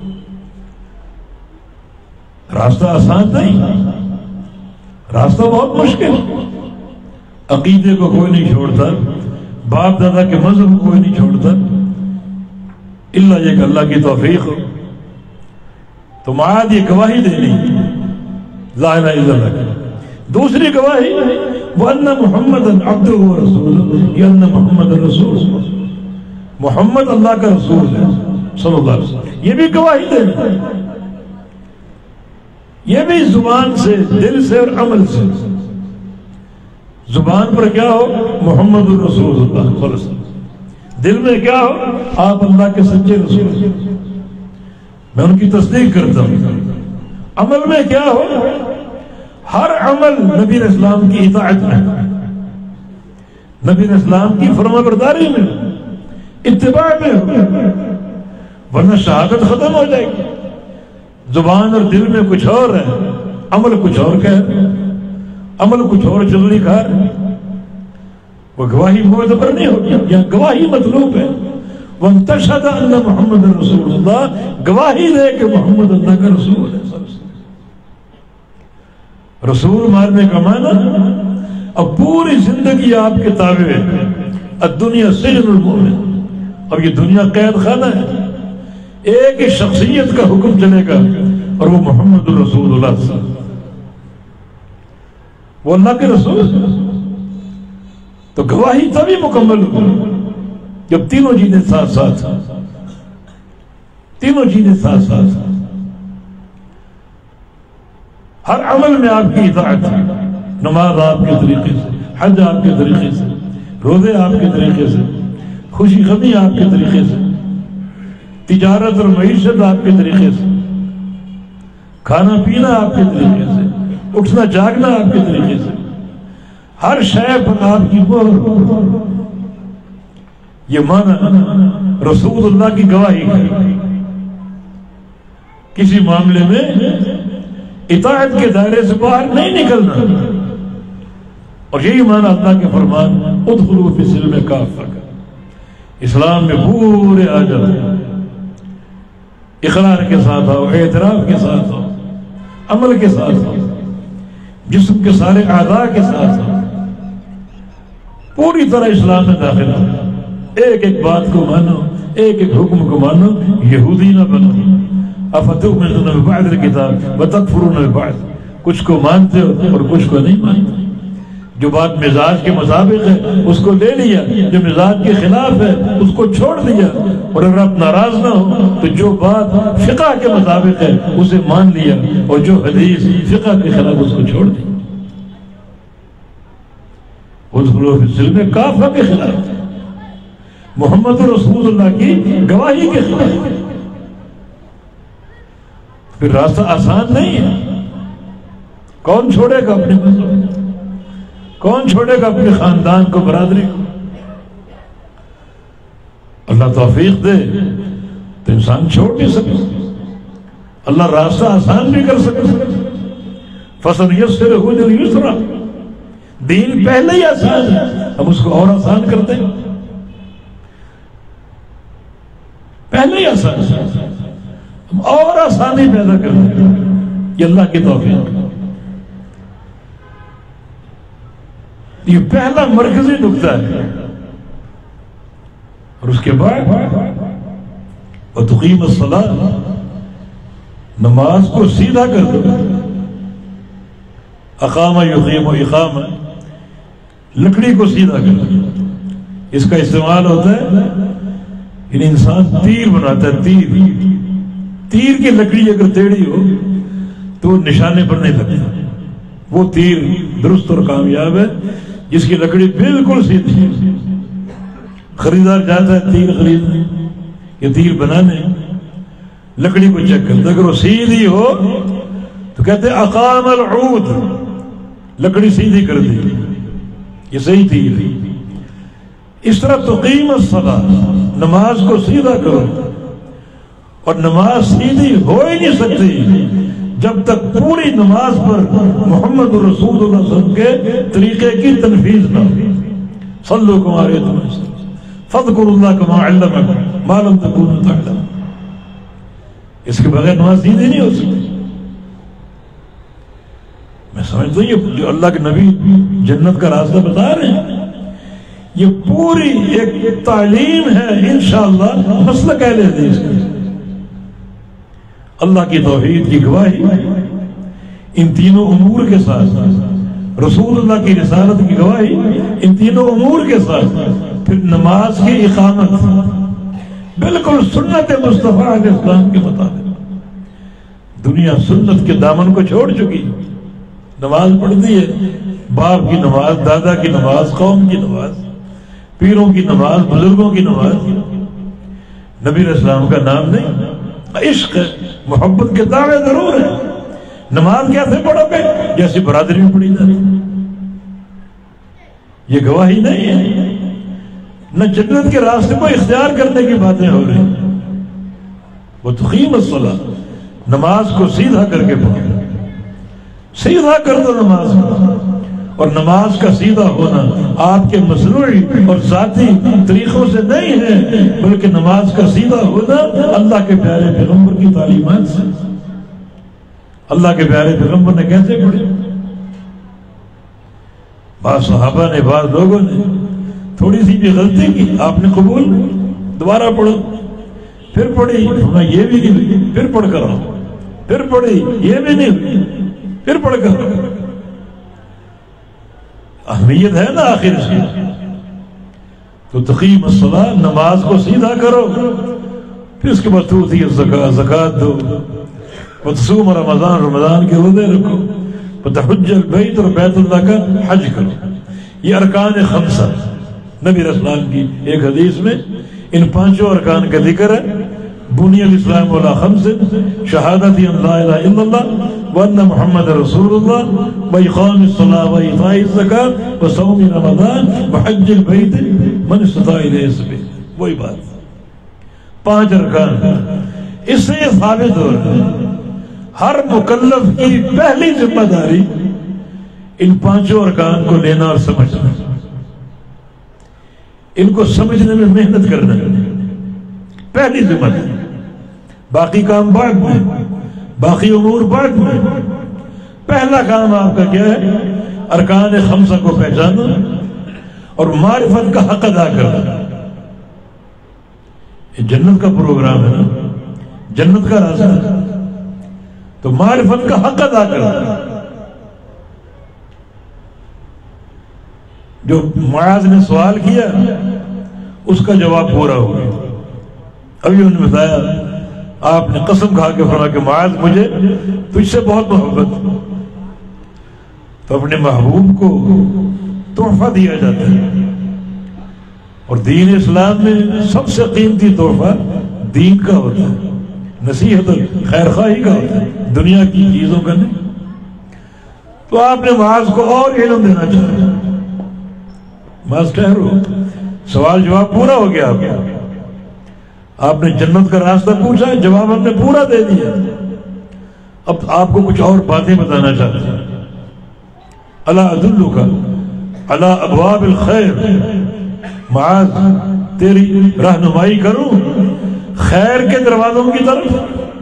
راستہ آسان نہیں, راستہ بہت مشکل. عقیدے کو کوئی نہیں چھوڑتا, باپ دادا کے مذہب کو کوئی نہیں چھوڑتا, الا یہ کہ اللہ کی توفیق ہو. تو معاد یہ گواہی دینی لا الہ الا اللہ. دوسری گواہی وَأَنَّ مُحَمَّدًا عَبْدُهُ وَرَسُولُهُ, یہ أَنَّ محمد رسول, محمد اللہ کا رسول ہے صلی اللہ علیہ وسلم. یہ بھی گواہی دینی, یہ بھی زبان سے, دل سے اور عمل سے. زبان پر کیا ہو؟ محمد رسول اللہ صلی اللہ علیہ وسلم. دل میں کیا ہو؟ آپ اللہ کے سچے رسول, میں ان کی تصدیق کرتا ہوں. عمل میں کیا ہو؟ ہر عمل نبی اسلام کی اطاعت میں, نبی اسلام کی فرمانبرداری میں, اتباع میں ہو, ورنہ شہادت ختم ہو جائے گی. زبان اور دل میں کچھ اور ہے, عمل کچھ اور کہہ رہے, عمل کچھ اور چلنی کھا رہے. وہ گواہی معتبر نہیں ہوگی. یا گواہی مطلوب ہے وَانْتَشْهَدَ أَنَّ مُحَمَّدًا رَسُولُ اللَّهِ, گواہی دے کہ محمد اللہ کا رسول ہے. رسول ماننے کا معنی اب پوری زندگی آپ کے تابع ہے. الدنیا سجن المؤمن, اب یہ دنیا قید خانہ ہے. ایک ہی شخصیت کا حکم چلے گا اور وہ محمد رسول اللہ صلی اللہ علیہ وسلم, وہ اللہ کے رسول ہے. تو گواہی تبھی مکمل ہوگی جب تینوں چیزیں ساتھ ساتھ, تینوں چیزیں ساتھ ساتھ. ہر عمل میں آپ کی اطاعت ہے. نماز آپ کے طریقے سے, حج آپ کے طریقے سے, روزے آپ کے طریقے سے, خوشی غمی آپ کے طریقے سے, تجارت اور معیشت آپ کے طریقے سے, کھانا پینا آپ کے طریقے سے, اٹھنا جاگنا آپ کے طریقے سے, ہر شے پر آپ کی مہر. یہ معنی رسول اللہ کی گواہی ہے. کسی معاملے میں اطاعت کے دائرے سے باہر نہیں نکلنا. اور یہی معنی اللہ کے فرمان ادخلوا فی السلم کافہ, اسلام میں پورے آ جاؤ, اقرار کے ساتھ آؤ, اعتراف کے ساتھ آؤ, عمل کے ساتھ آؤ, جسم کے سارے اعضاء کے ساتھ آؤ. پوری طرح اسلام میں داخل ہو، ایک ایک بات کو مانو، ایک ایک حکم کو مانو، یہودی نہ بنو۔ افتؤمنون ببعض الکتاب وتکفرون ببعض، کچھ کو مانتے ہو اور کچھ کو نہیں مانتے۔ جو بات مزاج کے مطابق ہے اس کو لے لیا، جو مزاج کے خلاف ہے اس کو چھوڑ دیا، اور اگر آپ ناراض نہ ہو تو جو بات فقہ کے مطابق ہے اسے مان لیا، اور جو حدیث فقہ کے خلاف اس کو چھوڑ دیا۔ ادخلوا فی السلم کافہ کے خلاف، محمد رسول اللہ کی گواہی کے خلاف۔ پھر راستہ آسان نہیں ہے۔ کون چھوڑے گا اپنے مذہب؟ کون چھوڑے گا اپنے خاندان کو، برادری کو؟ اللہ توفیق دے تو انسان چھوڑ بھی سکے، اللہ راستہ آسان بھی کر سکے۔ فَسَنُيَسِّرُهُ لِلْيُسْرَىٰ، دین پہلے ہی آسان ہے، ہم اس کو اور آسان کرتے ہیں۔ پہلے ہی آسان ہے، ہم اور آسانی پیدا کرتے ہیں۔ یہ اللہ کی توفیق، یہ پہلا مرکزی نقطہ ہے۔ اور اس کے بعد وَتُقِيمُ الصَّلَاةَ، نماز کو سیدھا کر دو۔ اقام یقیم اقامہ، لکڑی کو سیدھا کر دو۔ اس کا استعمال ہوتا ہے، انسان تیر بناتا ہے، تیر کی لکڑی اگر ٹیڑھی ہو تو وہ نشانے پر نہیں لگتا۔ وہ تیر درست اور کامیاب ہے جس کی لکڑی بالکل سیدھی ہے۔ خریدار جاتا ہے تیر خریدنے، یہ تیر بنانے، لکڑی کو چیک کرتا، اگر وہ سیدھی ہو تو کہتے ہیں اقام العود، لکڑی سیدھی کر دی، یہ صحیح تیر ہے۔ اس طرح تقیم الصلاۃ، نماز کو سیدھا کرو، اور نماز سیدھی ہو ہی نہیں سکتی جب تک پوری نماز پر محمد رسول اللہ صلی اللہ علیہ وسلم کے طریقے کی تنفیذ نہ ہو۔ صلو کما رأیتمونی اصلی، فاذکروا اللہ کما علمکم ما لم تکونوا تعلمون۔ اس کے بغیر نماز سیدھی نہیں ہو سکتی۔ میں سمجھتا ہوں یہ جو اللہ کے نبی جنت کا راستہ بتا رہے ہیں، یہ پوری ایک تعلیم ہے انشاءاللہ مسلک اہل حدیث کی۔ اللہ کی توحید کی گواہی ان تینوں امور کے ساتھ، رسول اللہ کی رسالت کی گواہی ان تینوں امور کے ساتھ، پھر نماز کی اقامت بالکل سنت مصطفیٰ علیہ السلام کے مطابق۔ دنیا سنت کے دامن کو چھوڑ چکی، نماز پڑھتی ہے، باپ کی نماز، دادا کی نماز، قوم کی نماز، پیروں کی نماز، بزرگوں کی نماز، نبی علیہ السلام کا نام نہیں۔ عشق ہے، محبت کے دعوے ضرور ہے، نماز کیسے پڑھو گے؟ جیسی برادری میں پڑھی جاتی، یہ گواہی نہیں ہے۔ نہ جنت کے راستے کو اختیار کرنے کی باتیں ہو رہی ہیں۔ وَتُقِيمُ الصَّلَاةَ، نماز کو سیدھا کر کے پڑھو، سیدھا کر دو نماز کو۔ اور نماز کا سیدھا ہونا آپ کے مصنوعی اور ذاتی طریقوں سے نہیں ہے، بلکہ نماز کا سیدھا ہونا اللہ کے پیارے پیغمبر کی تعلیمات سے۔ اللہ کے پیارے پیغمبر نے کیسے پڑھی؟ بعض صحابہ نے، بعض لوگوں نے تھوڑی سی بھی غلطی کی، آپ نے قبول نہیں، دوبارہ پڑھو، پھر پڑھی، یہ بھی نہیں ہوئی، پھر پڑھ کر آؤ، پھر پڑھی، یہ بھی نہیں ہوئی، پھر پڑھ کر آؤ۔ اہمیت ہے نا آخر سے۔ تو تقیم الصلاۃ، نماز کو سیدھا کرو، پھر اس کے بعد توتی الزکاۃ، زکوٰۃ دو، وتصوم رمضان، رمضان کے روزے رکھو، وتحج البیت، اور بیت اللہ کا حج کرو۔ یہ ارکان خمسہ، نبی علیہ السلام کی ایک حدیث میں ان پانچوں ارکان کا ذکر ہے۔ بنی الاسلام علی خمس، شہادت ان لا الہ الا اللہ وان محمد رسول اللہ، واقام الصلاۃ وایتاء الزکاۃ وصوم رمضان وحج البیت من استطاع الیہ سبیلا۔ وہی بات، 5 ارکان۔ اس سے یہ ثابت ہو رہا ہے ہر مکلف کی پہلی ذمہ داری ان 5 ارکان کو لینا اور سمجھنا، ان کو سمجھنے میں محنت کرنا، پہلی ذمہ داری۔ باقی کام بعد میں، باقی امور بعد میں۔ پہلا کام آپ کا کیا ہے؟ ارکان خمسہ کو پہچانو اور معرفت کا حق ادا کرنا. یہ جنت کا پروگرام ہے نا، جنت کا راستہ، تو معرفت کا حق ادا کرنا. جو معاذ نے سوال کیا اس کا جواب پورا ہو گیا. ابھی انہوں نے بتایا آپ نے قسم کھا کے فرمایا کہ معاذ مجھے تجھ سے بہت محبت. تو اپنے محبوب کو تحفہ دیا جاتا ہے، اور دین اسلام میں سب سے قیمتی تحفہ دین کا ہوتا ہے، نصیحت خیر خواہی کا ہوتا ہے، دنیا کی چیزوں کا نہیں. تو آپ نے معاذ کو اور علم دینا چاہا. معاذ ٹھہرو، سوال جواب پورا ہو گیا. آپ نے جنت کا راستہ پوچھا، جواب ہم نے پورا دے دیا. اب آپ کو کچھ اور باتیں بتانا چاہتے ہیں. الا ادلک علی ابواب الخیر، معاذ تیری رہنمائی کروں خیر کے دروازوں کی طرف.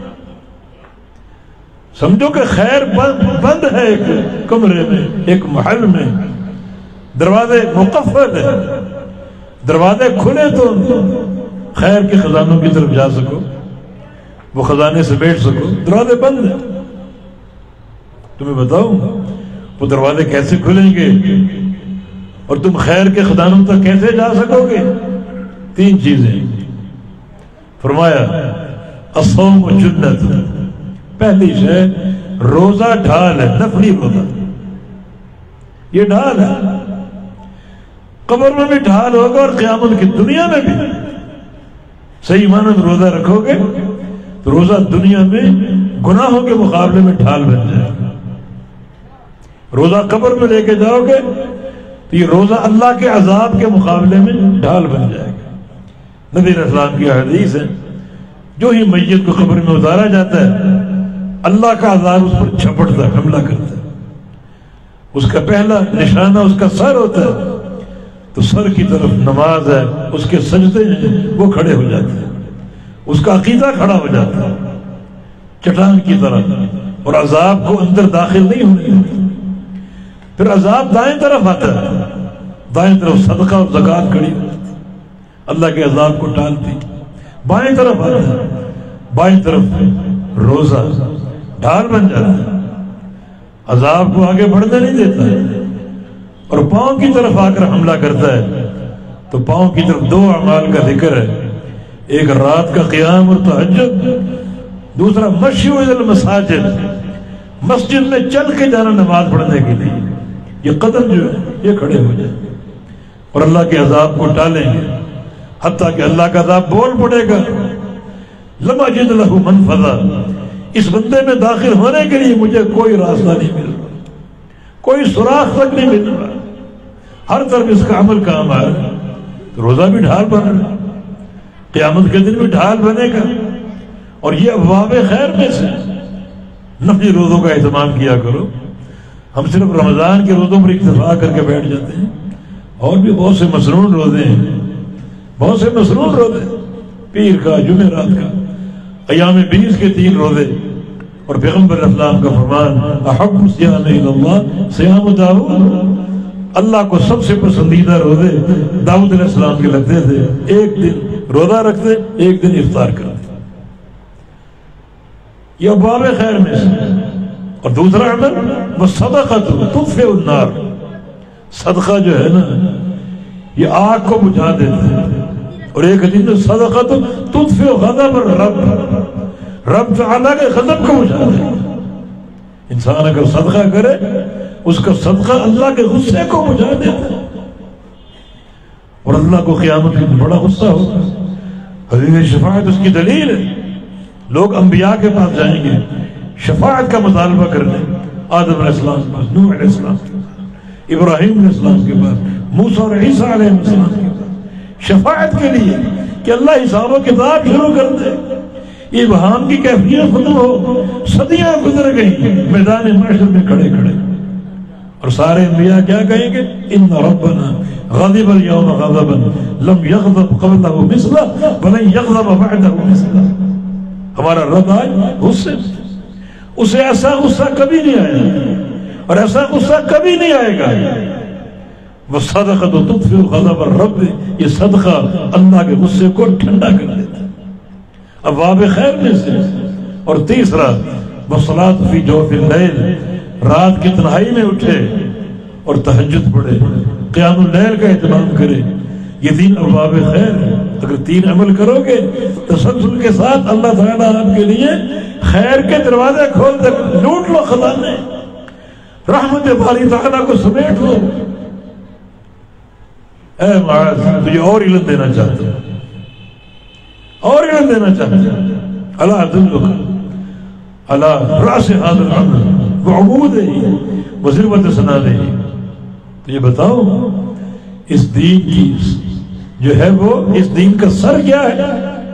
سمجھو کہ خیر بند ہے ایک کمرے میں، ایک محل میں، دروازے مقفل ہیں. دروازے کھلے تو خیر کے خزانوں کی طرف جا سکو، وہ خزانے سے بیٹھ سکو. دروازے بند ہیں. تمہیں بتاؤں وہ دروازے کیسے کھلیں گے اور تم خیر کے خزانوں تک کیسے جا سکو گے؟ 3 چیزیں فرمایا. الصوم جنت، پہلی شے روزہ ڈھال ہے، نفلی روزہ. یہ ڈھال ہے، قبر میں بھی ڈھال ہوگا اور قیامت کی دنیا میں بھی. صحیح معنی میں روزہ رکھو گے تو روزہ دنیا میں گناہوں کے مقابلے میں ڈھال بن جائے گا. روزہ قبر میں لے کے جاؤ گے تو یہ روزہ اللہ کے عذاب کے مقابلے میں ڈھال بن جائے گا. نبی علیہ السلام کی حدیث ہے، جو ہی میت کو قبر میں اتارا جاتا ہے اللہ کا عذاب اس پر جھپٹتا ہے، حملہ کرتا ہے. اس کا پہلا نشانہ اس کا سر ہوتا ہے، تو سر کی طرف نماز ہے، اس کے سجدے ہیں وہ کھڑے ہو جاتے ہیں، اس کا عقیدہ کھڑا ہو جاتا ہے چٹان کی طرح، اور عذاب کو اندر داخل نہیں ہونے دیتا. پھر عذاب دائیں طرف آتا ہے، دائیں طرف صدقہ اور زکوٰۃ کھڑی ہوتی، اللہ کے عذاب کو ٹالتی. بائیں طرف آتا ہے، بائیں طرف روزہ ڈھال بن جاتا ہے، عذاب کو آگے بڑھنے نہیں دیتا ہے. اور پاؤں کی طرف آ کر حملہ کرتا ہے تو پاؤں کی طرف 2 اعمال کا ذکر ہے. ایک رات کا قیام اور تہجد، دوسرا مشی الی المساجد، مسجد میں چل کے جانا نماز پڑھنے کے لیے. یہ قدم جو ہے یہ کھڑے ہو جائیں اور اللہ کے عذاب کو ٹالیں گے، حتیٰ کہ اللہ کا عذاب بول پڑے گا لم اجد لہ منفذا، اس بندے میں داخل ہونے کے لیے مجھے کوئی راستہ نہیں مل رہا، کوئی سوراخ تک نہیں مل رہا. ہر طرف اس کا عمل کام آ رہا ہے. تو روزہ بھی ڈھال بن رہا ہے، قیامت کے دن بھی ڈھال بنے گا. اور یہ ابواب خیر میں سے نفلی روزوں کا اہتمام کیا کرو. ہم صرف رمضان کے روزوں پر اکتفا کر کے بیٹھ جاتے ہیں، اور بھی بہت سے مسنون روزے ہیں، بہت سے مسنون روزے، پیر کا، جمعرات کا، ایام 20 کے 3 روزے. اور پیغمبر اسلام کا فرمان احب الصیام الی اللہ صیام داؤد، اللہ کو سب سے پسندیدہ روزے داؤد علیہ السلام کے لگتے تھے. ایک دن روزہ رکھتے، ایک دن افطار کرتے. یہ ابواب خیر میں سے. اور دوسرا عمل والصدقۃ تطفئ النار، صدقہ جو ہے نا یہ آگ کو بجھا دیتا ہے. اور ایک حدیث میں صدقۃ تطفئ غضب الرب، رب تعالیٰ کے غضب کو بجھا دیتا ہے. انسان اگر صدقہ کرے اس کا صدقہ اللہ کے غصے کو بجھا دیتا ہے، اور اللہ کو قیامت میں بڑا غصہ ہوگا. حدیث شفاعت اس کی دلیل ہے. لوگ انبیاء کے پاس جائیں گے شفاعت کا مطالبہ کرنے، آدم علیہ السلام کے پاس، نوح علیہ السلام کے پاس، ابراہیم علیہ السلام کے پاس، موسیٰ اور عیسیٰ علیہ السلام کے پاس، شفاعت کے لیے کہ اللہ حساب و کتاب شروع کر دے، ابہام کی کیفیت ختم ہو. صدیاں گزر گئی میدان محشر میں کھڑے کھڑے، اور سارے انبیاء کیا کہیں گے؟ ان ربنا غضب اليوم غضبا لم يغضب قبله مثله ولن يغضب بعده مثله. ہمارا رب آج غصے، اسے ایسا غصہ کبھی نہیں آیا اور ایسا غصہ کبھی نہیں آئے گا. والصدقۃ تطفئ غضب الرب، یہ صدقہ اللہ کے غصے کو ٹھنڈا کر دیتا ہے، ابواب خیر میں سے۔ اور تیسرا والصلاۃ فی جوف اللیل، رات کی تنہائی میں اٹھے اور تہجد پڑھے، قیام اللیل کا اہتمام کرے، یہ تین ابواب خیر ہے۔ اگر تین عمل کرو گے تسلسل کے ساتھ اللہ تعالیٰ آپ کے لیے خیر کے دروازے کھول دے، لوٹ لو خزانے، رحمت باری تعالیٰ کو سمیٹ لو۔ اے معاذ، تجھے اور علم دینا چاہتا ہوں، اور علم دینا چاہتا ہوں۔ اللہ ادلک علی رأس هذا العمل وعمودہ وذروۃ سنامہ، تو یہ بتاؤ اس دین کی جو ہے وہ اس دین کا سر کیا ہے؟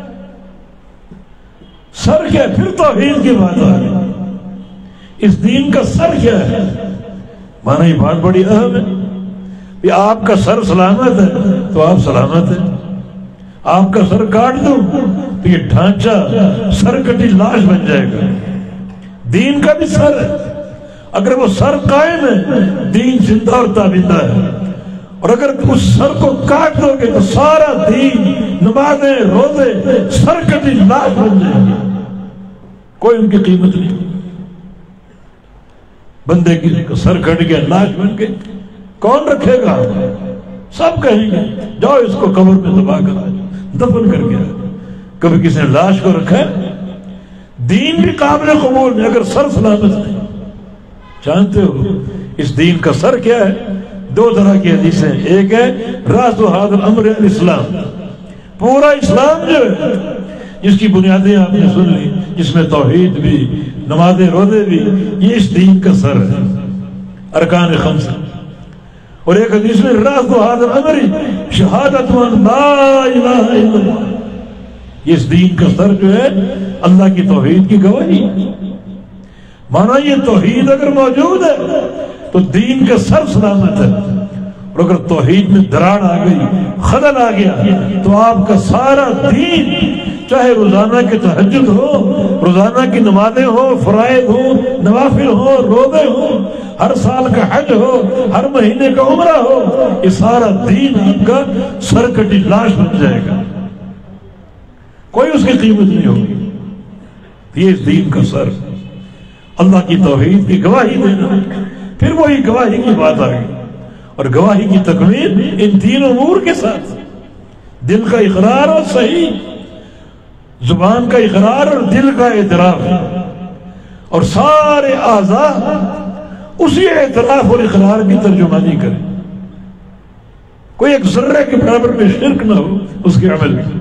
سر کیا ہے؟ پھر توحید کی بات آ گئی، اس دین کا سر کیا ہے؟ مانا یہ بات بڑی اہم ہے کہ آپ کا سر سلامت ہے تو آپ سلامت ہیں، آپ کا سر کاٹ دوں تو یہ ڈھانچہ سر کٹی لاش بن جائے گا۔ دین کا بھی سر ہے، اگر وہ سر قائم ہے دین زندہ اور تابندہ ہے، اور اگر اس سر کو کاٹ دو گے تو سارا دین، نمازیں، روزے سر کٹی لاش بن جائیں گے، کوئی ان کی قیمت نہیں۔ بندے کی سر کٹ گیا، لاش بن گئے، کون رکھے گا؟ سب کہیں گے جاؤ اس کو قبر میں دبا کر آ جاؤ، دفن کر گیا۔ کبھی کسی نے لاش کو رکھا ہے؟ دین بھی قابل قبول نہیں اگر سر سلامت نہیں۔ جانتے ہو اس دین کا سر کیا ہے؟ دو طرح کی حدیثیں، ایک ہے راز و حاضر الامر الاسلام، پورا اسلام جو ہے جس کی بنیادیں آپ نے سن لی، جس میں توحید بھی، نماز روزے بھی، یہ اس دین کا سر ہے، ارکان خمسہ۔ اور ایک حدیث میں راز و حاضر الامر شہادت ان لا الہ الا اللہ، یہ اس دین کا سر جو ہے اللہ کی توحید کی گواہی۔ مانا یہ توحید اگر موجود ہے تو دین کا سر سلامت ہے، اور اگر توحید میں دراڑ آ گئی، خلل آ گیا تو آپ کا سارا دین، چاہے روزانہ کے تہجد ہو، روزانہ کی نمازیں ہو، فرائض ہو، نوافل ہو، روزے ہو، ہر سال کا حج ہو، ہر مہینے کا عمرہ ہو، یہ سارا دین آپ کا سر کٹی لاش بن جائے گا، کوئی اس کی قیمت نہیں ہوگی۔ یہ اس دین کا سر، اللہ کی توحید کی گواہی دینا۔ پھر وہی گواہی کی بات آ گئی، اور گواہی کی تکمیل ان تین امور کے ساتھ، دل کا اقرار اور صحیح، زبان کا اقرار اور دل کا اعتراف، اور سارے اعضاء اسی اعتراف اور اقرار کی ترجمانی کریں، کوئی ایک ذرے کے برابر میں شرک نہ ہو اس کے عمل میں۔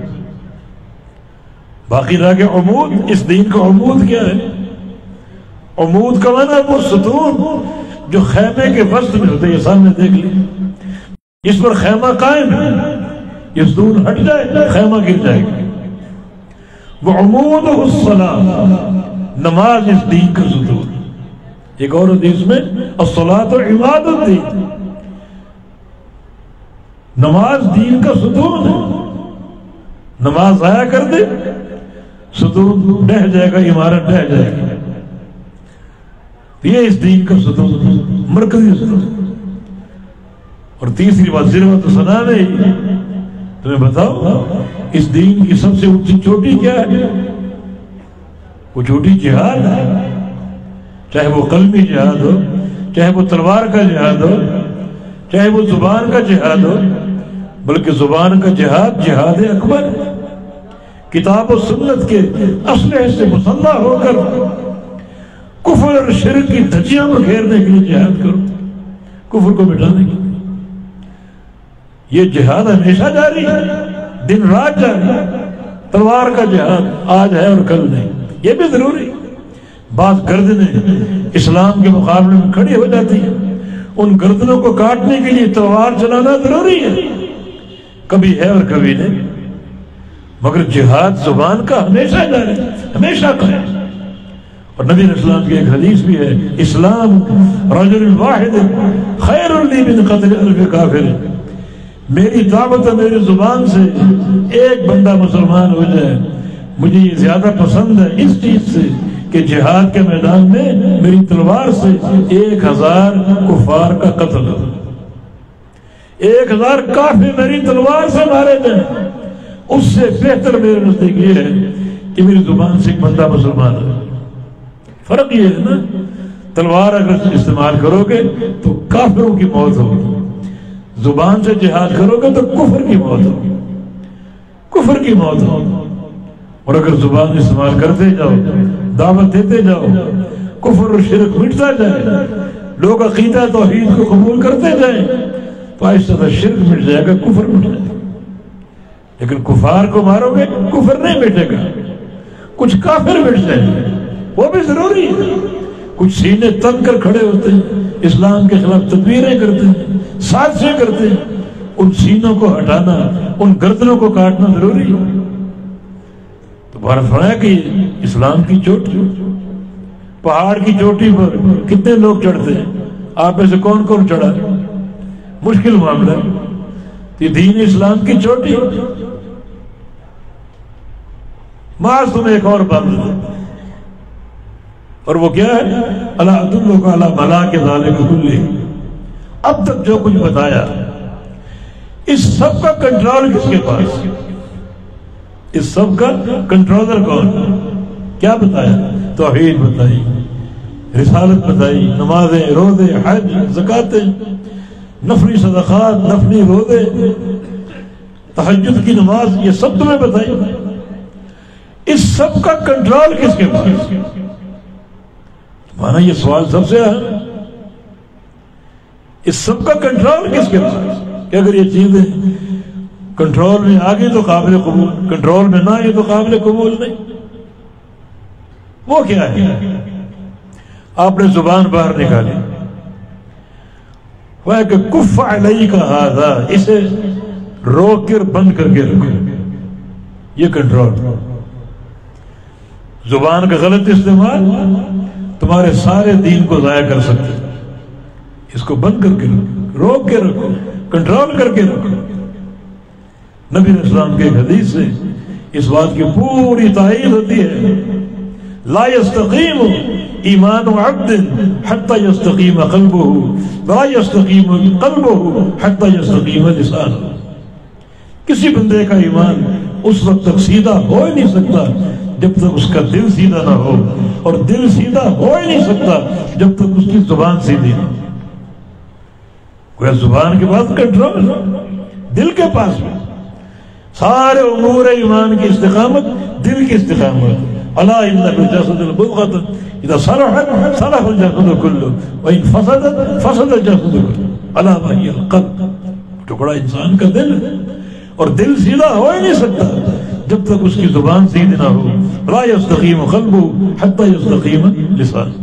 باقی رہ گیا عمود، اس دین کا عمود کیا ہے؟ عمود کا معنی وہ ستون جو خیمے کے وسط میں ہوتے، یہ سامنے دیکھ لی، اس پر خیمہ قائم ہے، یہ ستون ہٹ جائے خیمہ گر جائے گا۔ وہ عمود الصلاۃ، نماز اس دین کا ستون۔ ایک اور حدیث میں الصلاۃ عماد الدین، نماز دین کا ستون ہے، نماز ضائع کر دے ستون ڈہ جائے گا، عمارت ڈہ جائے گی۔ یہ اس دین کا ستون، مرکزی ستون۔ اور تیسری بات ذروۃ سنام ہے، تمہیں بتاؤ اس دین کی سب سے اونچی چوٹی کیا ہے؟ وہ چوٹی جہاد ہے، چاہے وہ قلبی جہاد ہو، چاہے وہ تلوار کا جہاد ہو، چاہے وہ زبان کا جہاد ہو، بلکہ زبان کا جہاد جہاد اکبر، کتاب و سنت کے اسلحے سے مسلح ہو کر کفر اور شرک کی دھجیاں کو گھیرنے کے لیے جہاد کرو، کفر کو مٹانے کے لیے۔ یہ جہاد ہمیشہ جاری ہے، دن رات جاری ہے، تلوار کا جہاد آج ہے اور کل نہیں، یہ بھی ضروری۔ بعض گردنیں اسلام کے مقابلے میں کھڑی ہو جاتی ہیں، ان گردنوں کو کاٹنے کے لیے تلوار چلانا ضروری ہے، کبھی ہے اور کبھی نہیں، مگر جہاد زبان کا ہمیشہ جاری، ہمیشہ قائم۔ اور نبی علیہ السلام کی ایک حدیث بھی ہے، اسلام رجل واحد خیر لی من قتل الف کافر، میری دعوت میری زبان سے ایک بندہ مسلمان ہو جائے مجھے یہ زیادہ پسند ہے اس چیز سے کہ جہاد کے میدان میں میری تلوار سے 1000 کفار کا قتل ہو۔ 1000 کافر میری تلوار سے مارے جائیں، اس سے بہتر میرے نزدیک یہ ہے کہ میری زبان سے ایک بندہ مسلمان ہے۔ فرق یہ ہے نا، تلوار اگر استعمال کرو گے تو کافروں کی موت ہوگی، زبان سے جہاد کرو گے تو کفر کی موت ہوگی، کفر کی موت ہوگی۔ اور اگر زبان استعمال کرتے جاؤ، دعوت دیتے جاؤ، کفر اور شرک مٹتا جائے، لوگ عقیدہ توحید کو قبول کرتے جائیں، تو آہستہ شرک مٹ جائے گا، کفر مٹ جائے گا۔ لیکن کفار کو مارو گے کفر نہیں مٹے گا، کچھ کافر مٹ جائیں گے، وہ بھی ضروری ہے۔ کچھ سینے تن کر کھڑے ہوتے ہیں، اسلام کے خلاف تدبیریں کرتے ہیں، سازشیں کرتے ہیں، ان سینوں کو ہٹانا، ان گردنوں کو کاٹنا ضروری ہے۔ تو بھارت فرمایا کہ اسلام کی چوٹی، پہاڑ کی چوٹی پر کتنے لوگ چڑھتے ہیں، آپ میں سے کون کون چڑھا؟ مشکل معاملہ ہے۔ یہ دین اسلام کی چوٹی، معاذ تمہیں ایک اور بات ہے، اور وہ کیا ہے؟ الا ادلک علی ملاک ذالک کلہ۔ اب تک جو کچھ بتایا، اس سب کا کنٹرول کس کے پاس؟ اس سب کا کنٹرولر کون؟ کیا بتایا؟ توحید بتائی، رسالت بتائی، نمازیں، روزے، حج، زکاتیں، نفلی صدقات، نفلی روزے، تہجد کی نماز، یہ سب تمہیں بتائی۔ اس سب کا کنٹرول کس کے پاس؟ مانا یہ سوال سب سے اہم، اس سب کا کنٹرول کس کے پاس؟ کہ اگر یہ چیزیں کنٹرول میں آ گئی تو قابل قبول، کنٹرول میں نہ آئی تو قابل قبول نہیں۔ وہ کیا ہے؟ آپ نے زبان باہر نکالی، وہ ہے کہ کف علیک ھذا، اسے روک کر بند کر کے رکھو، یہ کنٹرول۔ زبان کا غلط استعمال تمہارے سارے دین کو ضائع کر سکتے، اس کو بند کر کے رکھو، روک کے رکھو، کنٹرول کر کے رکھو۔ نبی علیہ السلام کے ایک حدیث سے اس بات کی پوری تائید ہوتی ہے، لا يستقیم ایمان عبد حتی یستقیم قلبہ ولا یستقیم قلبہ حتی یستقیم لسانہ۔ کسی بندے کا ایمان اس وقت تک سیدھا ہو ہی نہیں سکتا جب تک اس کا دل سیدھا نہ ہو، اور دل سیدھا ہو ہی نہیں سکتا جب تک اس کی زبان سیدھی نہ ہو۔ کوئی زبان کے پاس کنٹرول، دل کے پاس بھی سارے امور ایمان کی استقامت دل کی استقامت۔ الا ان فی الجسد مضغۃ اذا صلحت صلح الجسد كله وان فسدت فسد الجسد كله الا وهي القلب۔ ٹکڑا انسان کا دل ہے، اور دل سیدھا ہو ہی نہیں سکتا جب تک اس کی زبان سیدھی نہ ہو۔ لا يستقیم قلبه حتى يستقیم لسانه۔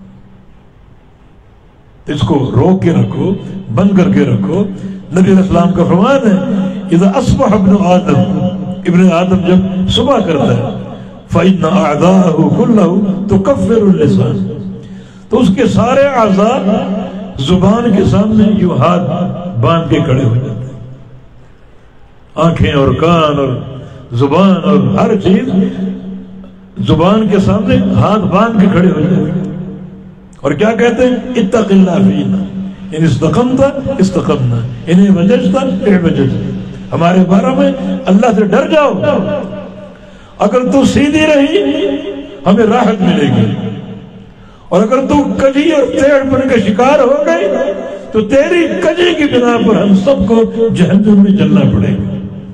اس کو روک کے رکھو، بند کر کے رکھو۔ نبی علیہ السلام کا فرمان ہے اذا اصبح ابن آدم جب صبح کرتا ہے فإن أعضاءه كله تكفر اللسان، تو اس کے سارے اعضاء زبان کے سامنے یوں ہاتھ باندھ کے کھڑے ہو جاتے ہیں، آنکھیں اور کان اور زبان اور ہر چیز زبان کے سامنے ہاتھ باندھ کے کھڑے ہو جاتے ہیں، اور کیا کہتے ہیں؟ اتق اللہ فینا ان استقمت استقمنا ان وججت اعوججنا۔ ہمارے بارے میں اللہ سے ڈر جاؤ، اگر تو سیدھی رہی ہمیں راحت ملے گی، اور اگر تو کجی اور ٹیڑھ پن کا شکار ہو گئی تو تیری کجی کی بنا پر ہم سب کو جہنم میں جلنا پڑے گا۔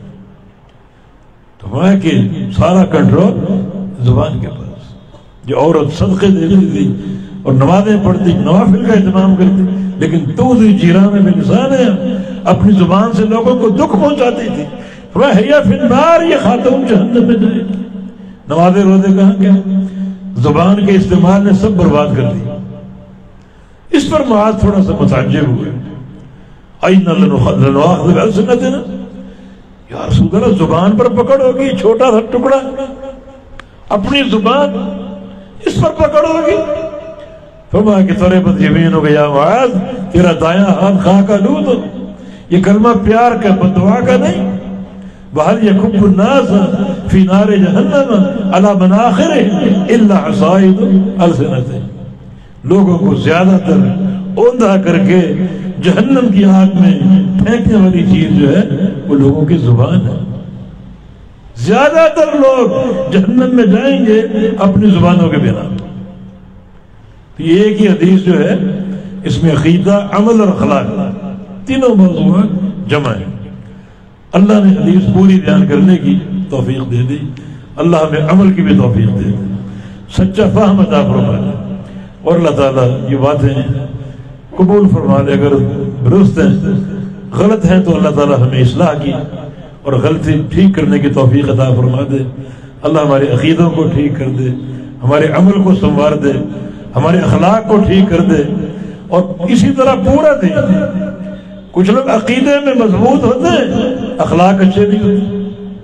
تو وہ ہے کہ سارا کنٹرول زبان کے پاس۔ جو عورت صدقے دیتی تھی اور نمازیں پڑھتی، نوافل کا اہتمام کرتی، لیکن تو جیران میں انسان ہے، اپنی زبان سے لوگوں کو دکھ پہنچاتی تھی، فَهِيَ فِي النَّارِ، یہ خاتون جہنم میں جائے گی۔ نماز روزے کہاں کیا؟ زبان کے استعمال نے سب برباد کر دی۔ اس پر معاذ تھوڑا سا متعجب ہوئے، أَيْنَ لَنُؤَاخَذُ بِأَلْسِنَتِنَا، یا رسول اللہ زبان پر پکڑ ہوگی، چھوٹا سا ٹکڑا اپنی زبان اس پر پکڑ ہوگی۔ فرمایا کہ تربت یمینک یا معاذ، تیرا دایاں ہاتھ خاک آلود ہو۔ یہ کلمہ پیار کا، بددعا کا نہیں۔ وَهَلْ يَكُبُّ النَّاسَ فِي نَارِ جَهَنَّمَ عَلَى مَنَاخِرِهِمْ إِلَّا حَصَائِدُ أَلْسِنَتِهِمْ، لوگوں کو زیادہ تر اوندھا کر کے جہنم کی آگ میں پھینکنے والی چیز جو ہے وہ لوگوں کی زبان ہے. زیادہ تر لوگ جہنم میں جائیں گے اپنی زبانوں کے بنا. تو یہ ایک ہی حدیث جو ہے اس میں عقیدہ، عمل اور اخلاق تینوں موضوعات جمع ہیں. اللہ نے حدیث پوری بیان کرنے کی توفیق دے دی، اللہ ہمیں عمل کی بھی توفیق دے دی، سچا فہم عطا فرما دے، اور اللہ تعالیٰ یہ باتیں قبول فرما لے. اگر درست ہیں، غلط ہیں تو اللہ تعالیٰ ہمیں اصلاح کی اور غلطی ٹھیک کرنے کی توفیق عطا فرما دے. اللہ ہمارے عقیدوں کو ٹھیک کر دے، ہمارے عمل کو سنوار دے، ہمارے اخلاق کو ٹھیک کر دے، اور اسی طرح پورا دے. کچھ لوگ عقیدے میں مضبوط ہوتے ہیں، اخلاق اچھے نہیں ہوتے،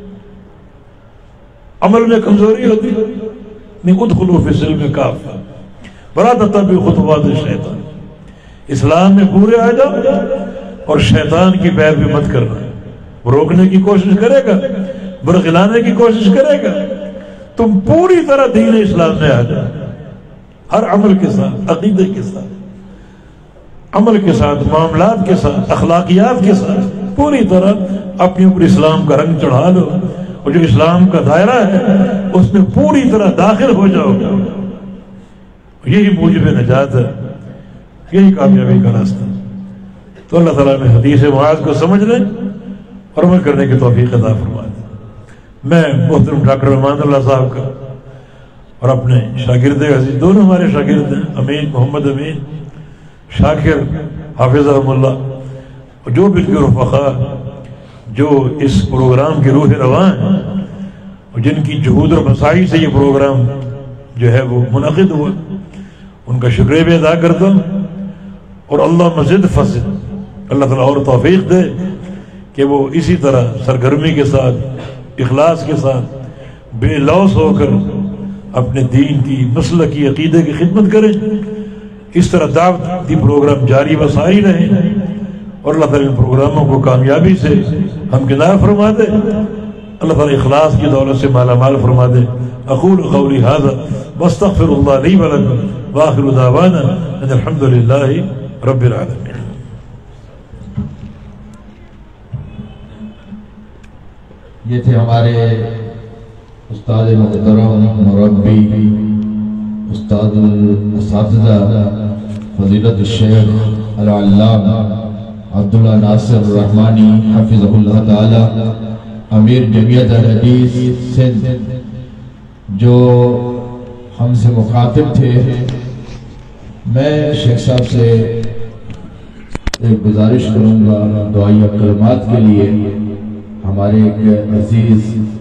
عمل میں کمزوری ہوتی. ادخلوا فی السلم کافہ ولا تتبعوا خطوات الشیطان. اسلام میں پورے آ جاؤ اور شیطان کی پیروی مت کرنا. وہ روکنے کی کوشش کرے گا، برگلانے کی کوشش کرے گا، تم پوری طرح دین اسلام میں آ جاؤ. ہر عمل کے ساتھ، عقیدے کے ساتھ، عمل کے ساتھ، معاملات کے ساتھ، اخلاقیات کے ساتھ پوری طرح اپنے اوپر اسلام کا رنگ چڑھا لو، اور جو اسلام کا دائرہ ہے اس میں پوری طرح داخل ہو جاؤ. یہی موجب نجات ہے، یہی کامیابی کا راستہ. تو اللہ تعالیٰ نے حدیث معاذ کو سمجھ لیں اور عمل کرنے کی توفیق عطا فرما دے. میں محترم ڈاکٹر رحمان اللہ صاحب کا اور اپنے شاگرد عزیز، دونوں ہمارے شاگرد ہیں، امین محمد امین، شاکر حافظہم اللہ، اور جو بھی رفقا جو اس پروگرام کی روح رواں ہیں اور جن کی جہود اور مساعی سے یہ پروگرام جو ہے وہ منعقد ہوا، ان کا شکریہ بھی ادا کرتا ہوں. اور اللہ مزید فضل، اللہ تعالیٰ اور توفیق دے کہ وہ اسی طرح سرگرمی کے ساتھ، اخلاص کے ساتھ، بے لوث ہو کر اپنے دین کی، مسلک کی، عقیدے کی خدمت کریں. اس طرح دعوتی پروگرام جاری و ساری رہیں، اور اللہ تعالیٰ ان پروگراموں کو کامیابی سے ہمکنار فرما دے. اللہ تعالیٰ اخلاص کی دولت سے مالا مال فرما دے. اقول قولی ھذا واستغفر اللہ لی ولکم وآخر دعوانا ان الحمد للہ رب العالمین. یہ تھے ہمارے استاد محترم، مربی، استاد الاساتذہ فضیلت الشیخ العلامہ عبداللہ ناصر الرحمانی حفظہ اللہ تعالی، امیر جمعیت الحدیث سندھ، جو ہم سے مخاطب تھے. میں شیخ صاحب سے ایک گزارش کروں گا دعائیہ کلمات کے لیے. ہمارے ایک عزیز